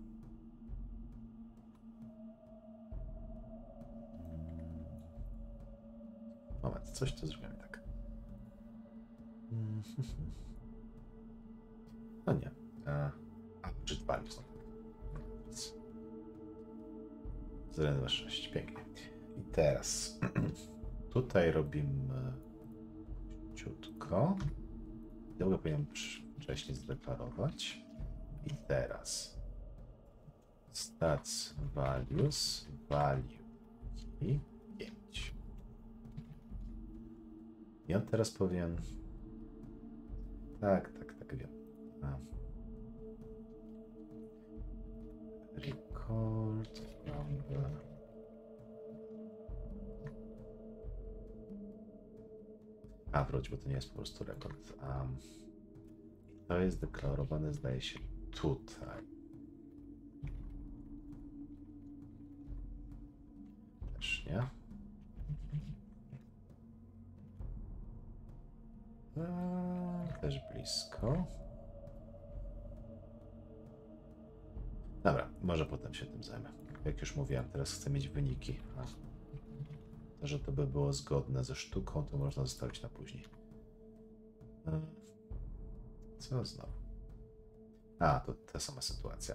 Moment, coś tu zrobimy tak. No nie. Eee, a, czy dwa są. zero jeden dwa sześć, pięknie. I teraz tutaj robimy ciutko. Długo powinienem wcześniej zdeklarować. I teraz stats values value i pięć. I on teraz powiem tak, tak, tak wiem. A. Record from the... A, wróć, bo to nie jest po prostu rekord. Um, to jest deklarowane, zdaje się, tutaj. Też nie. Eee, też blisko. Dobra, może potem się tym zajmę. Jak już mówiłem, teraz chcę mieć wyniki. A, że to by było zgodne ze sztuką, to można zostawić na później. Eee, co znowu? A, to ta sama sytuacja.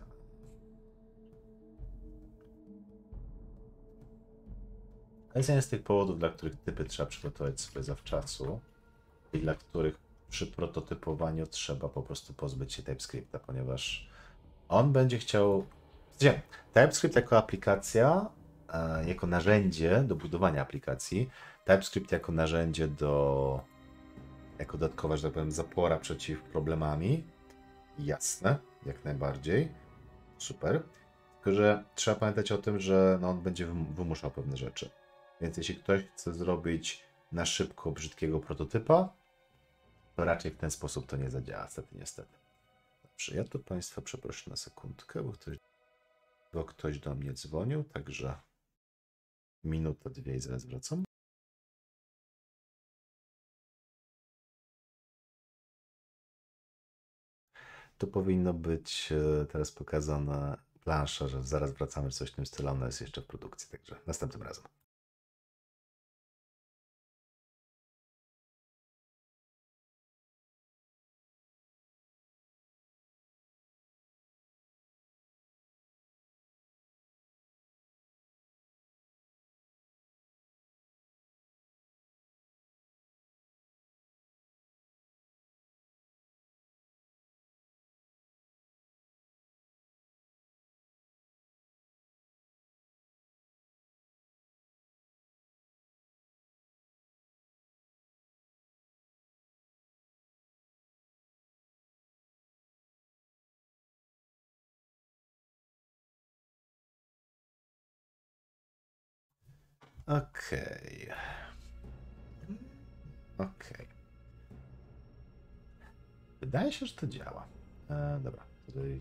To jest jeden z tych powodów, dla których typy trzeba przygotować sobie zawczasu i dla których przy prototypowaniu trzeba po prostu pozbyć się TypeScripta, ponieważ on będzie chciał... TypeScript jako aplikacja, jako narzędzie do budowania aplikacji, TypeScript jako narzędzie do... jako dodatkowa, że tak powiem, zapora przeciw problemami. Jasne, jak najbardziej. Super. Tylko że trzeba pamiętać o tym, że no on będzie wymuszał pewne rzeczy. Więc jeśli ktoś chce zrobić na szybko brzydkiego prototypa, to raczej w ten sposób to nie zadziała, niestety, niestety. Dobrze, ja tu Państwa przeproszę na sekundkę, bo ktoś, bo ktoś do mnie dzwonił, także minuta, dwie i zaraz wracam. Tu powinno być teraz pokazana plansza, że zaraz wracamy, coś w tym stylu, ona jest jeszcze w produkcji, także następnym razem. Okej. Okay. Okej. Okay. Wydaje się, że to działa. E, dobra. Tutaj...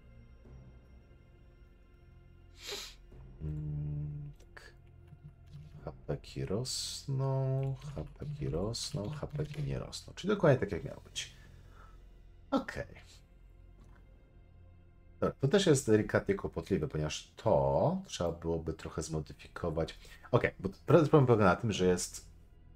Hmm, tak. Hapeki rosną, hapeki rosną, hapeki nie rosną. Czyli dokładnie tak, jak miało być. Okej. Okay. Dobra, to też jest delikatnie kłopotliwe, ponieważ to trzeba byłoby trochę zmodyfikować. Okej, okay, bo problem polega na tym, że jest...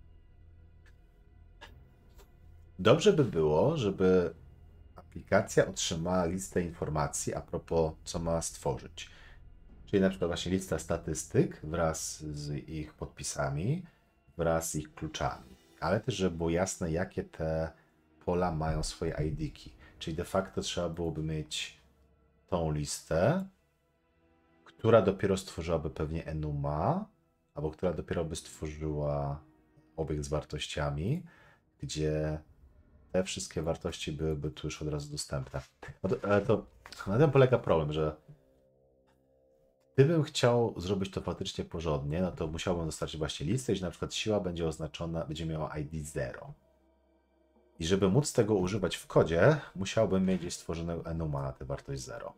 Dobrze by było, żeby aplikacja otrzymała listę informacji a propos, co ma stworzyć. Czyli na przykład właśnie lista statystyk wraz z ich podpisami, wraz z ich kluczami. Ale też, żeby było jasne, jakie te pola mają swoje I D-ki. Czyli de facto trzeba byłoby mieć tą listę, która dopiero stworzyłaby pewnie enuma, albo która dopiero by stworzyła obiekt z wartościami, gdzie te wszystkie wartości byłyby tu już od razu dostępne. No to, ale to na tym polega problem, że gdybym chciał zrobić to faktycznie porządnie, no to musiałbym dostarczyć właśnie listę, gdzie na przykład siła będzie oznaczona, będzie miała I D zero. I żeby móc tego używać w kodzie, musiałbym mieć gdzieś stworzonego enuma na tę wartość zero.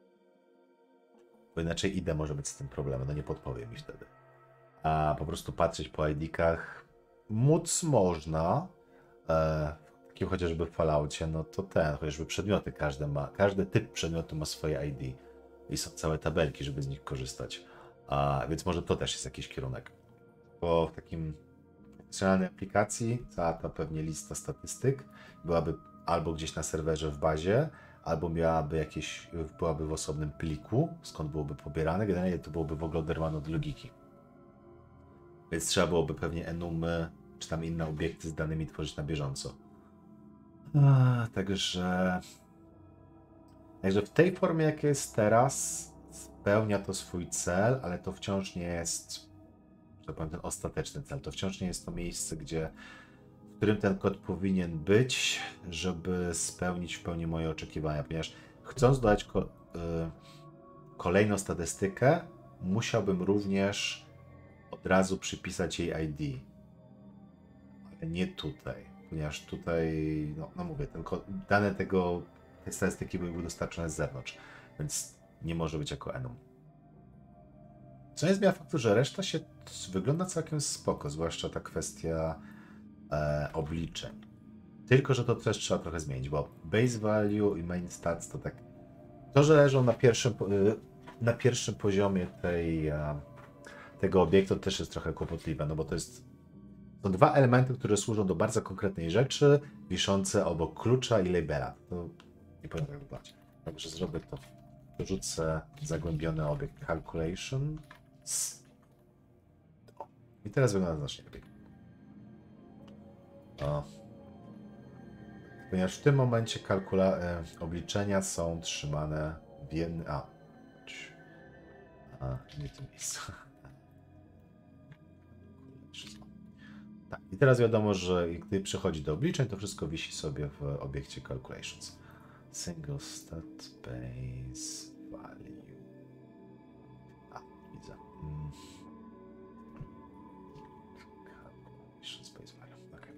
Bo inaczej I D może być z tym problemem, no nie podpowie mi wtedy. A po prostu patrzeć po I D-kach móc można, e, takim chociażby Falloutie, no to ten, chociażby przedmioty, każdy ma, każdy typ przedmiotu ma swoje I D i są całe tabelki, żeby z nich korzystać. A, więc może to też jest jakiś kierunek. Bo w takim profesjonalnej aplikacji cała ta pewnie lista statystyk byłaby albo gdzieś na serwerze w bazie, albo miałaby jakieś, byłaby w osobnym pliku, skąd byłoby pobierane. Generalnie to byłoby w ogóle oderwane od logiki. Więc trzeba byłoby pewnie enumy, czy tam inne obiekty z danymi tworzyć na bieżąco. A, także... Także w tej formie, jak jest teraz, spełnia to swój cel, ale to wciąż nie jest, że powiem, ten ostateczny cel. To wciąż nie jest to miejsce, gdzie, w którym ten kod powinien być, żeby spełnić w pełni moje oczekiwania, ponieważ chcąc dodać ko y kolejną statystykę, musiałbym również od razu przypisać jej I D. Ale nie tutaj, ponieważ tutaj, no, no mówię, ten kod, dane tego, tej statystyki były dostarczone z zewnątrz, więc nie może być jako enum. Co nie zmienia faktu, że reszta się wygląda całkiem spoko, zwłaszcza ta kwestia e, obliczeń. Tylko że to też trzeba trochę zmienić, bo base value i main stats to tak. To, że leżą na pierwszym, na pierwszym poziomie tej, tego obiektu, to też jest trochę kłopotliwe, no bo to jest. Są dwa elementy, które służą do bardzo konkretnej rzeczy, wiszące obok klucza i labela. To nie powinno tak wyglądać. Także zrobię to. Dorzucę zagłębiony obiekt calculation. O. I teraz wygląda znacznie lepiej. O. Ponieważ w tym momencie kalkula e, obliczenia są trzymane w jednym... A. A, nie w tym miejscu. Tak, i teraz wiadomo, że gdy przychodzi do obliczeń, to wszystko wisi sobie w obiekcie calculations. Single stat base value. A, widzę. Mm. Calculations base value. Okay.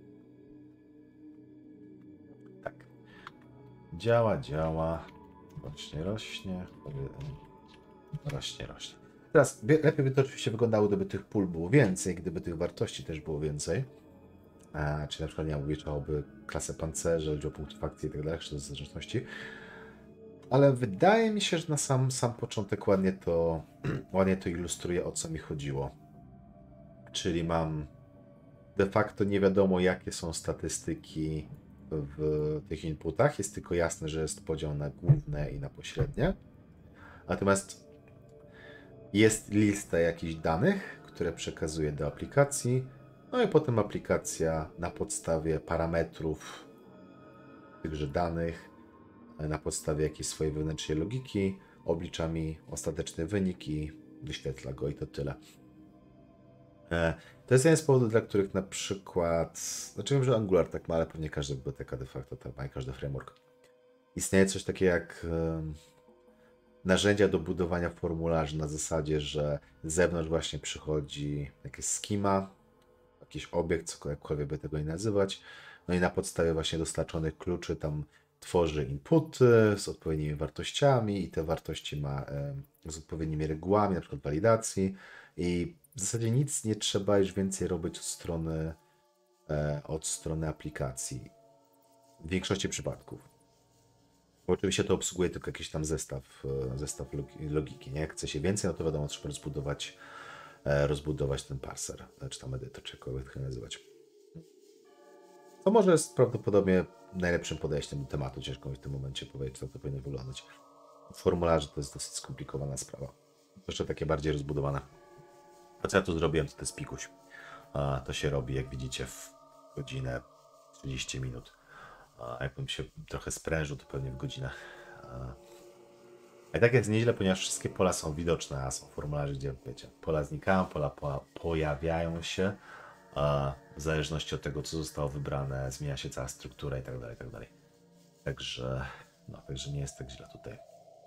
Tak. Działa, działa. Rośnie, rośnie. Rośnie, rośnie. Teraz lepiej by to oczywiście wyglądało, gdyby tych pól było więcej, gdyby tych wartości też było więcej. A, czy na przykład, nie obliczałoby klasę pancerza, liczbę punktów akcji i tak dalej, czy zależności. Ale wydaje mi się, że na sam, sam początek ładnie to, ładnie to ilustruje, o co mi chodziło. Czyli mam de facto nie wiadomo, jakie są statystyki w tych inputach. Jest tylko jasne, że jest podział na główne i na pośrednie. Natomiast jest lista jakichś danych, które przekazuje do aplikacji, no i potem aplikacja na podstawie parametrów tychże danych, na podstawie jakiejś swojej wewnętrznej logiki, oblicza mi ostateczny wynik i wyświetla go i to tyle. To jest jeden z powodów, dla których na przykład, znaczy wiem, że Angular tak ma, ale pewnie każda biblioteka de facto tak ma i każdy framework. Istnieje coś takiego jak narzędzia do budowania formularzy na zasadzie, że z zewnątrz właśnie przychodzi jakieś schema, jakiś obiekt, jakkolwiek by tego nie nazywać, no i na podstawie właśnie dostarczonych kluczy tam tworzy inputy z odpowiednimi wartościami i te wartości ma e, z odpowiednimi regułami, na przykład walidacji i w zasadzie nic nie trzeba już więcej robić od strony, e, od strony aplikacji w większości przypadków. Bo oczywiście to obsługuje tylko jakiś tam zestaw, zestaw logiki, nie? Jak chce się więcej, no to wiadomo, trzeba rozbudować, rozbudować ten parser, czy tam edytor, czy jakkolwiek to nazywać. To może jest prawdopodobnie najlepszym podejściem do tematu, ciężko mi w tym momencie powiedzieć, jak to powinno wyglądać. W formularze to jest dosyć skomplikowana sprawa. Jeszcze takie bardziej rozbudowane. To co ja tu zrobiłem, to, to jest pikuś. To się robi, jak widzicie, w godzinę trzydzieści minut. A jakbym się trochę sprężył, to pewnie w godzinach. A i tak jest nieźle, ponieważ wszystkie pola są widoczne, a są formularze, gdzie wiecie, pola znikają, pola po pojawiają się. W zależności od tego, co zostało wybrane, zmienia się cała struktura i tak dalej, i tak dalej. Także, no, także nie jest tak źle tutaj.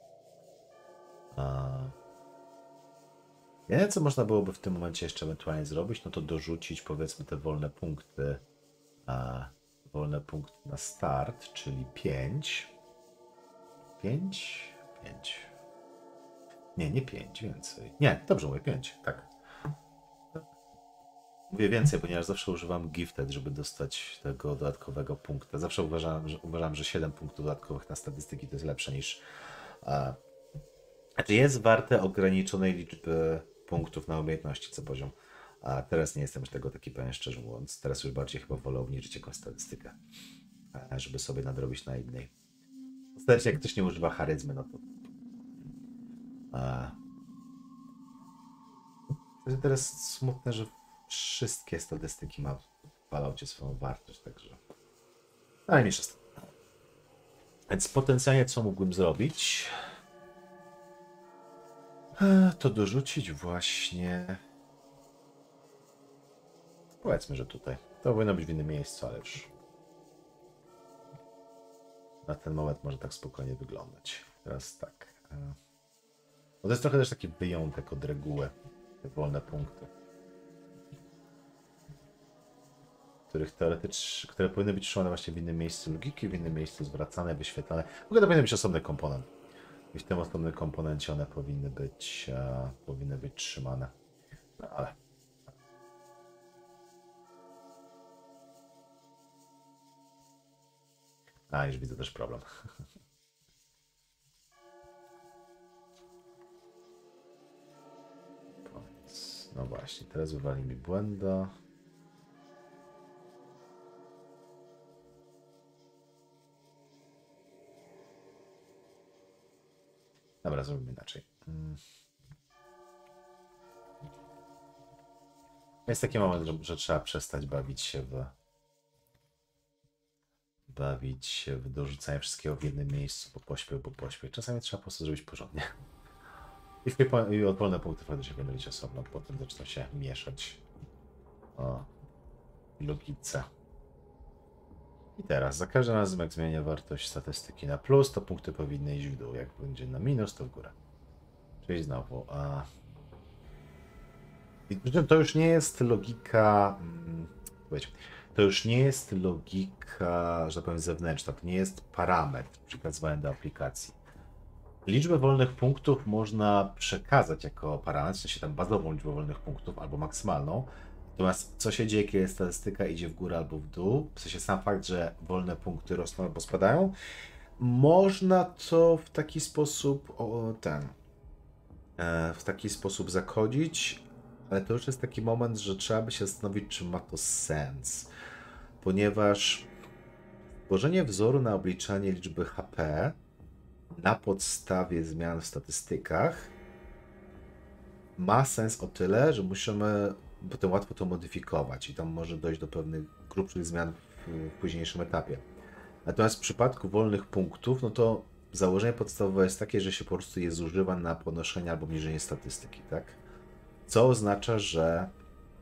Jedyne, co można byłoby w tym momencie jeszcze ewentualnie zrobić, no to dorzucić, powiedzmy, te wolne punkty. Wolne punkty na start, czyli pięć. pięć? pięć. Nie, nie pięć, więcej. Nie, dobrze mówię, pięć, tak. Mówię więcej, ponieważ zawsze używam gifted, żeby dostać tego dodatkowego punktu. Zawsze uważam, że, uważam, że siedem punktów dodatkowych na statystyki to jest lepsze niż... A, znaczy jest warte ograniczonej liczby punktów na umiejętności co poziom. A teraz nie jestem już tego taki pewien, szczerze mówiąc. Teraz już bardziej chyba wolę obniżyć jakąś statystykę, żeby sobie nadrobić na innej. Ostatecznie jak ktoś nie używa charyzmy, no to... A... To jest teraz smutne, że wszystkie statystyki ma w Falloutie swoją wartość, także... Ale mniejsza z tym. Więc potencjalnie co mógłbym zrobić? To dorzucić właśnie... Powiedzmy, że tutaj. To powinno być w innym miejscu, ale już... Na ten moment może tak spokojnie wyglądać. Teraz tak. Bo to jest trochę też taki wyjątek od reguły. Te wolne punkty. Których teoretycznie, które powinny być trzymane właśnie w innym miejscu logiki, w innym miejscu zwracane, wyświetlane. W ogóle to powinien być osobny komponent. I w tym osobnym komponencie one powinny być, e, powinny być trzymane. No ale... A, już widzę też problem. No właśnie, teraz wywali mi błęda. Dobra, zrobimy inaczej. Jest taki moment, że, że trzeba przestać bawić się w bawić się w dorzucanie wszystkiego w jednym miejscu, bo pośpiech, bo pośpiech. Czasami trzeba po prostu zrobić porządnie. I, w, i odpolne punkty faktycznie będą być osobno, potem zaczną się mieszać o logice. I teraz, za każdym razem jak zmienię wartość statystyki na plus, to punkty powinny iść w dół. Jak będzie na minus, to w górę. Czyli znowu... A... I to już nie jest logika... Hmm, to już nie jest logika, że tak powiem, zewnętrzna. To nie jest parametr przekazywany do aplikacji. Liczbę wolnych punktów można przekazać jako parametr, w sensie tam bazową liczbę wolnych punktów albo maksymalną. Natomiast co się dzieje, kiedy statystyka idzie w górę albo w dół, w sensie sam fakt, że wolne punkty rosną albo spadają, można to w taki sposób o, ten w taki sposób zakodzić, ale to już jest taki moment, że trzeba by się zastanowić, czy ma to sens. Ponieważ tworzenie wzoru na obliczanie liczby H P na podstawie zmian w statystykach ma sens o tyle, że musimy potem łatwo to modyfikować i tam może dojść do pewnych grubszych zmian w, w późniejszym etapie. Natomiast w przypadku wolnych punktów, no to założenie podstawowe jest takie, że się po prostu je zużywa na podnoszenie albo obniżenie statystyki, tak? Co oznacza, że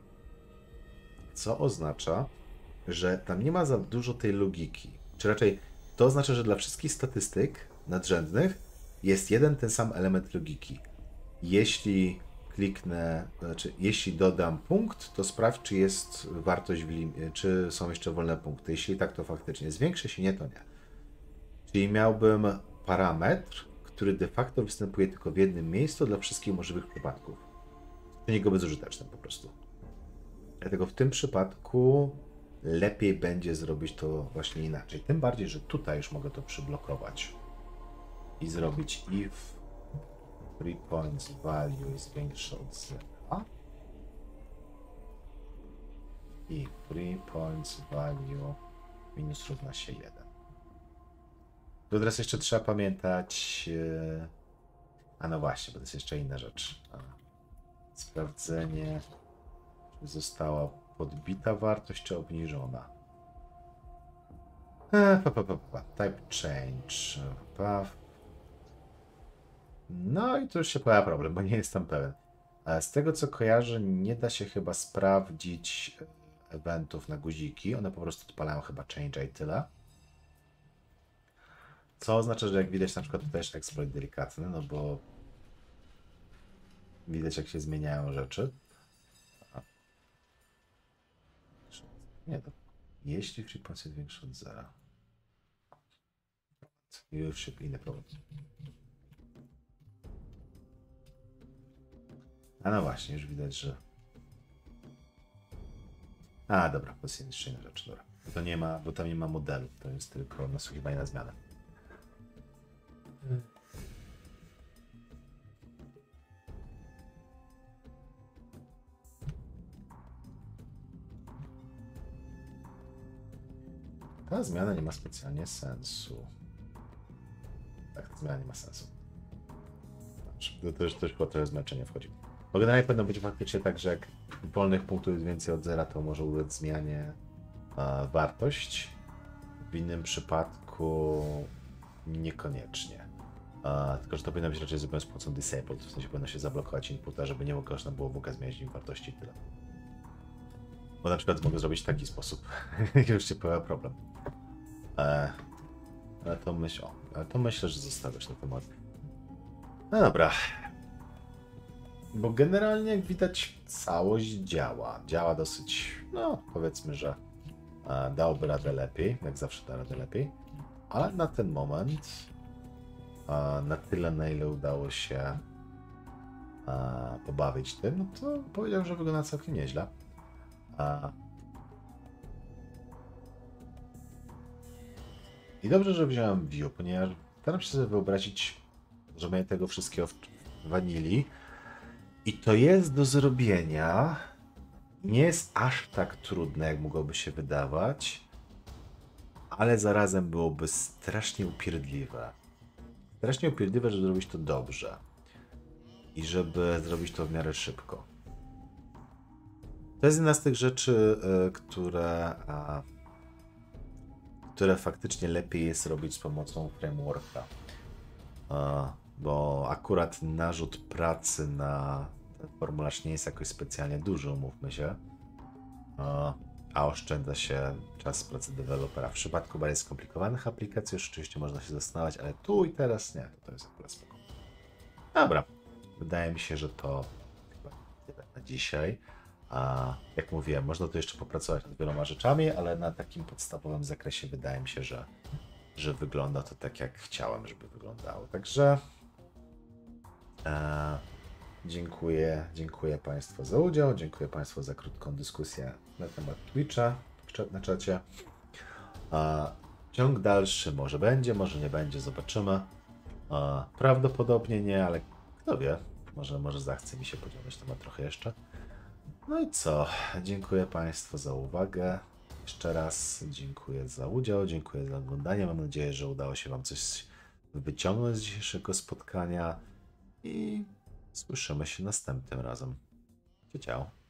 co oznacza, że tam nie ma za dużo tej logiki. Czy raczej to oznacza, że dla wszystkich statystyk nadrzędnych jest jeden ten sam element logiki. Jeśli kliknę, znaczy jeśli dodam punkt, to sprawdź, czy jest wartość, w lim- czy są jeszcze wolne punkty. Jeśli tak, to faktycznie zwiększy, jeśli nie, to nie. Czyli miałbym parametr, który de facto występuje tylko w jednym miejscu dla wszystkich możliwych przypadków. Czyni go bezużytecznym po prostu. Dlatego w tym przypadku lepiej będzie zrobić to właśnie inaczej. Tym bardziej, że tutaj już mogę to przyblokować i zrobić if three points value jest większe od zera i three points value minus równa się jeden. To teraz jeszcze trzeba pamiętać, a no właśnie, bo to jest jeszcze inna rzecz. Sprawdzenie, czy została podbita wartość, czy obniżona. E, pa, pa, pa, pa. Type change. Path. No i tu już się pojawia problem, bo nie jestem pewien. Z tego co kojarzę, nie da się chyba sprawdzić eventów na guziki. One po prostu odpalają chyba change i tyle. Co oznacza, że jak widać na przykład tutaj jest exploit delikatny, no bo widać jak się zmieniają rzeczy. Nie, to jeśli frequency jest większa od zera. Już się inny problem. A no właśnie, już widać, że A, dobra, pozycja jeszcze inna rzecz, dobra. Bo to nie ma, bo tam nie ma modelu, to jest tylko nasłuchiwanie na zmianę. Ta zmiana nie ma specjalnie sensu. Tak, ta zmiana nie ma sensu. Znaczy, to też, też chyba trochę zmęczenie wchodzi. Bo generalnie powinno być faktycznie tak, że jak wolnych punktów jest więcej od zera, to może ulec zmianie e, wartość. W innym przypadku niekoniecznie. E, tylko, że to powinno być raczej zrobione z pomocą disabled, w sensie powinno się zablokować inputa, żeby nie można było w ogóle zmieniać im wartości i tyle. Bo na przykład mogę zrobić w taki sposób. Już się pojawia problem. E, ale to myśl, o, ale to myślę, że zostawiasz na temat. No dobra. Bo generalnie, jak widać, całość działa. Działa dosyć, no powiedzmy, że e, dałoby radę lepiej, jak zawsze da radę lepiej. Ale na ten moment, e, na tyle, na ile udało się e, pobawić tym, no to powiedziałem, że wygląda całkiem nieźle. E, I dobrze, że wziąłem View, ponieważ staram się sobie wyobrazić zrobienie tego wszystkiego w wanili. I to jest do zrobienia. Nie jest aż tak trudne, jak mogłoby się wydawać, ale zarazem byłoby strasznie upierdliwe. Strasznie upierdliwe, żeby zrobić to dobrze. I żeby zrobić to w miarę szybko. To jest jedna z tych rzeczy, które, które faktycznie lepiej jest robić z pomocą frameworka. Bo akurat narzut pracy na ten formularz nie jest jakoś specjalnie duży, umówmy się, a oszczędza się czas pracy dewelopera. W przypadku bardziej skomplikowanych aplikacji rzeczywiście można się zastanawiać, ale tu i teraz nie, to jest akurat spoko. Dobra, wydaje mi się, że to chyba tyle na dzisiaj. A jak mówiłem, można tu jeszcze popracować nad wieloma rzeczami, ale na takim podstawowym zakresie wydaje mi się, że, że wygląda to tak, jak chciałem, żeby wyglądało. Także e, dziękuję, dziękuję Państwu za udział, dziękuję Państwu za krótką dyskusję na temat Twitcha na czacie. E, ciąg dalszy może będzie, może nie będzie, zobaczymy. E, prawdopodobnie nie, ale kto wie, może, może zachce mi się pociągnąć temat trochę jeszcze. No i co? Dziękuję Państwu za uwagę. Jeszcze raz dziękuję za udział, dziękuję za oglądanie. Mam nadzieję, że udało się Wam coś wyciągnąć z dzisiejszego spotkania i słyszymy się następnym razem. Ciao.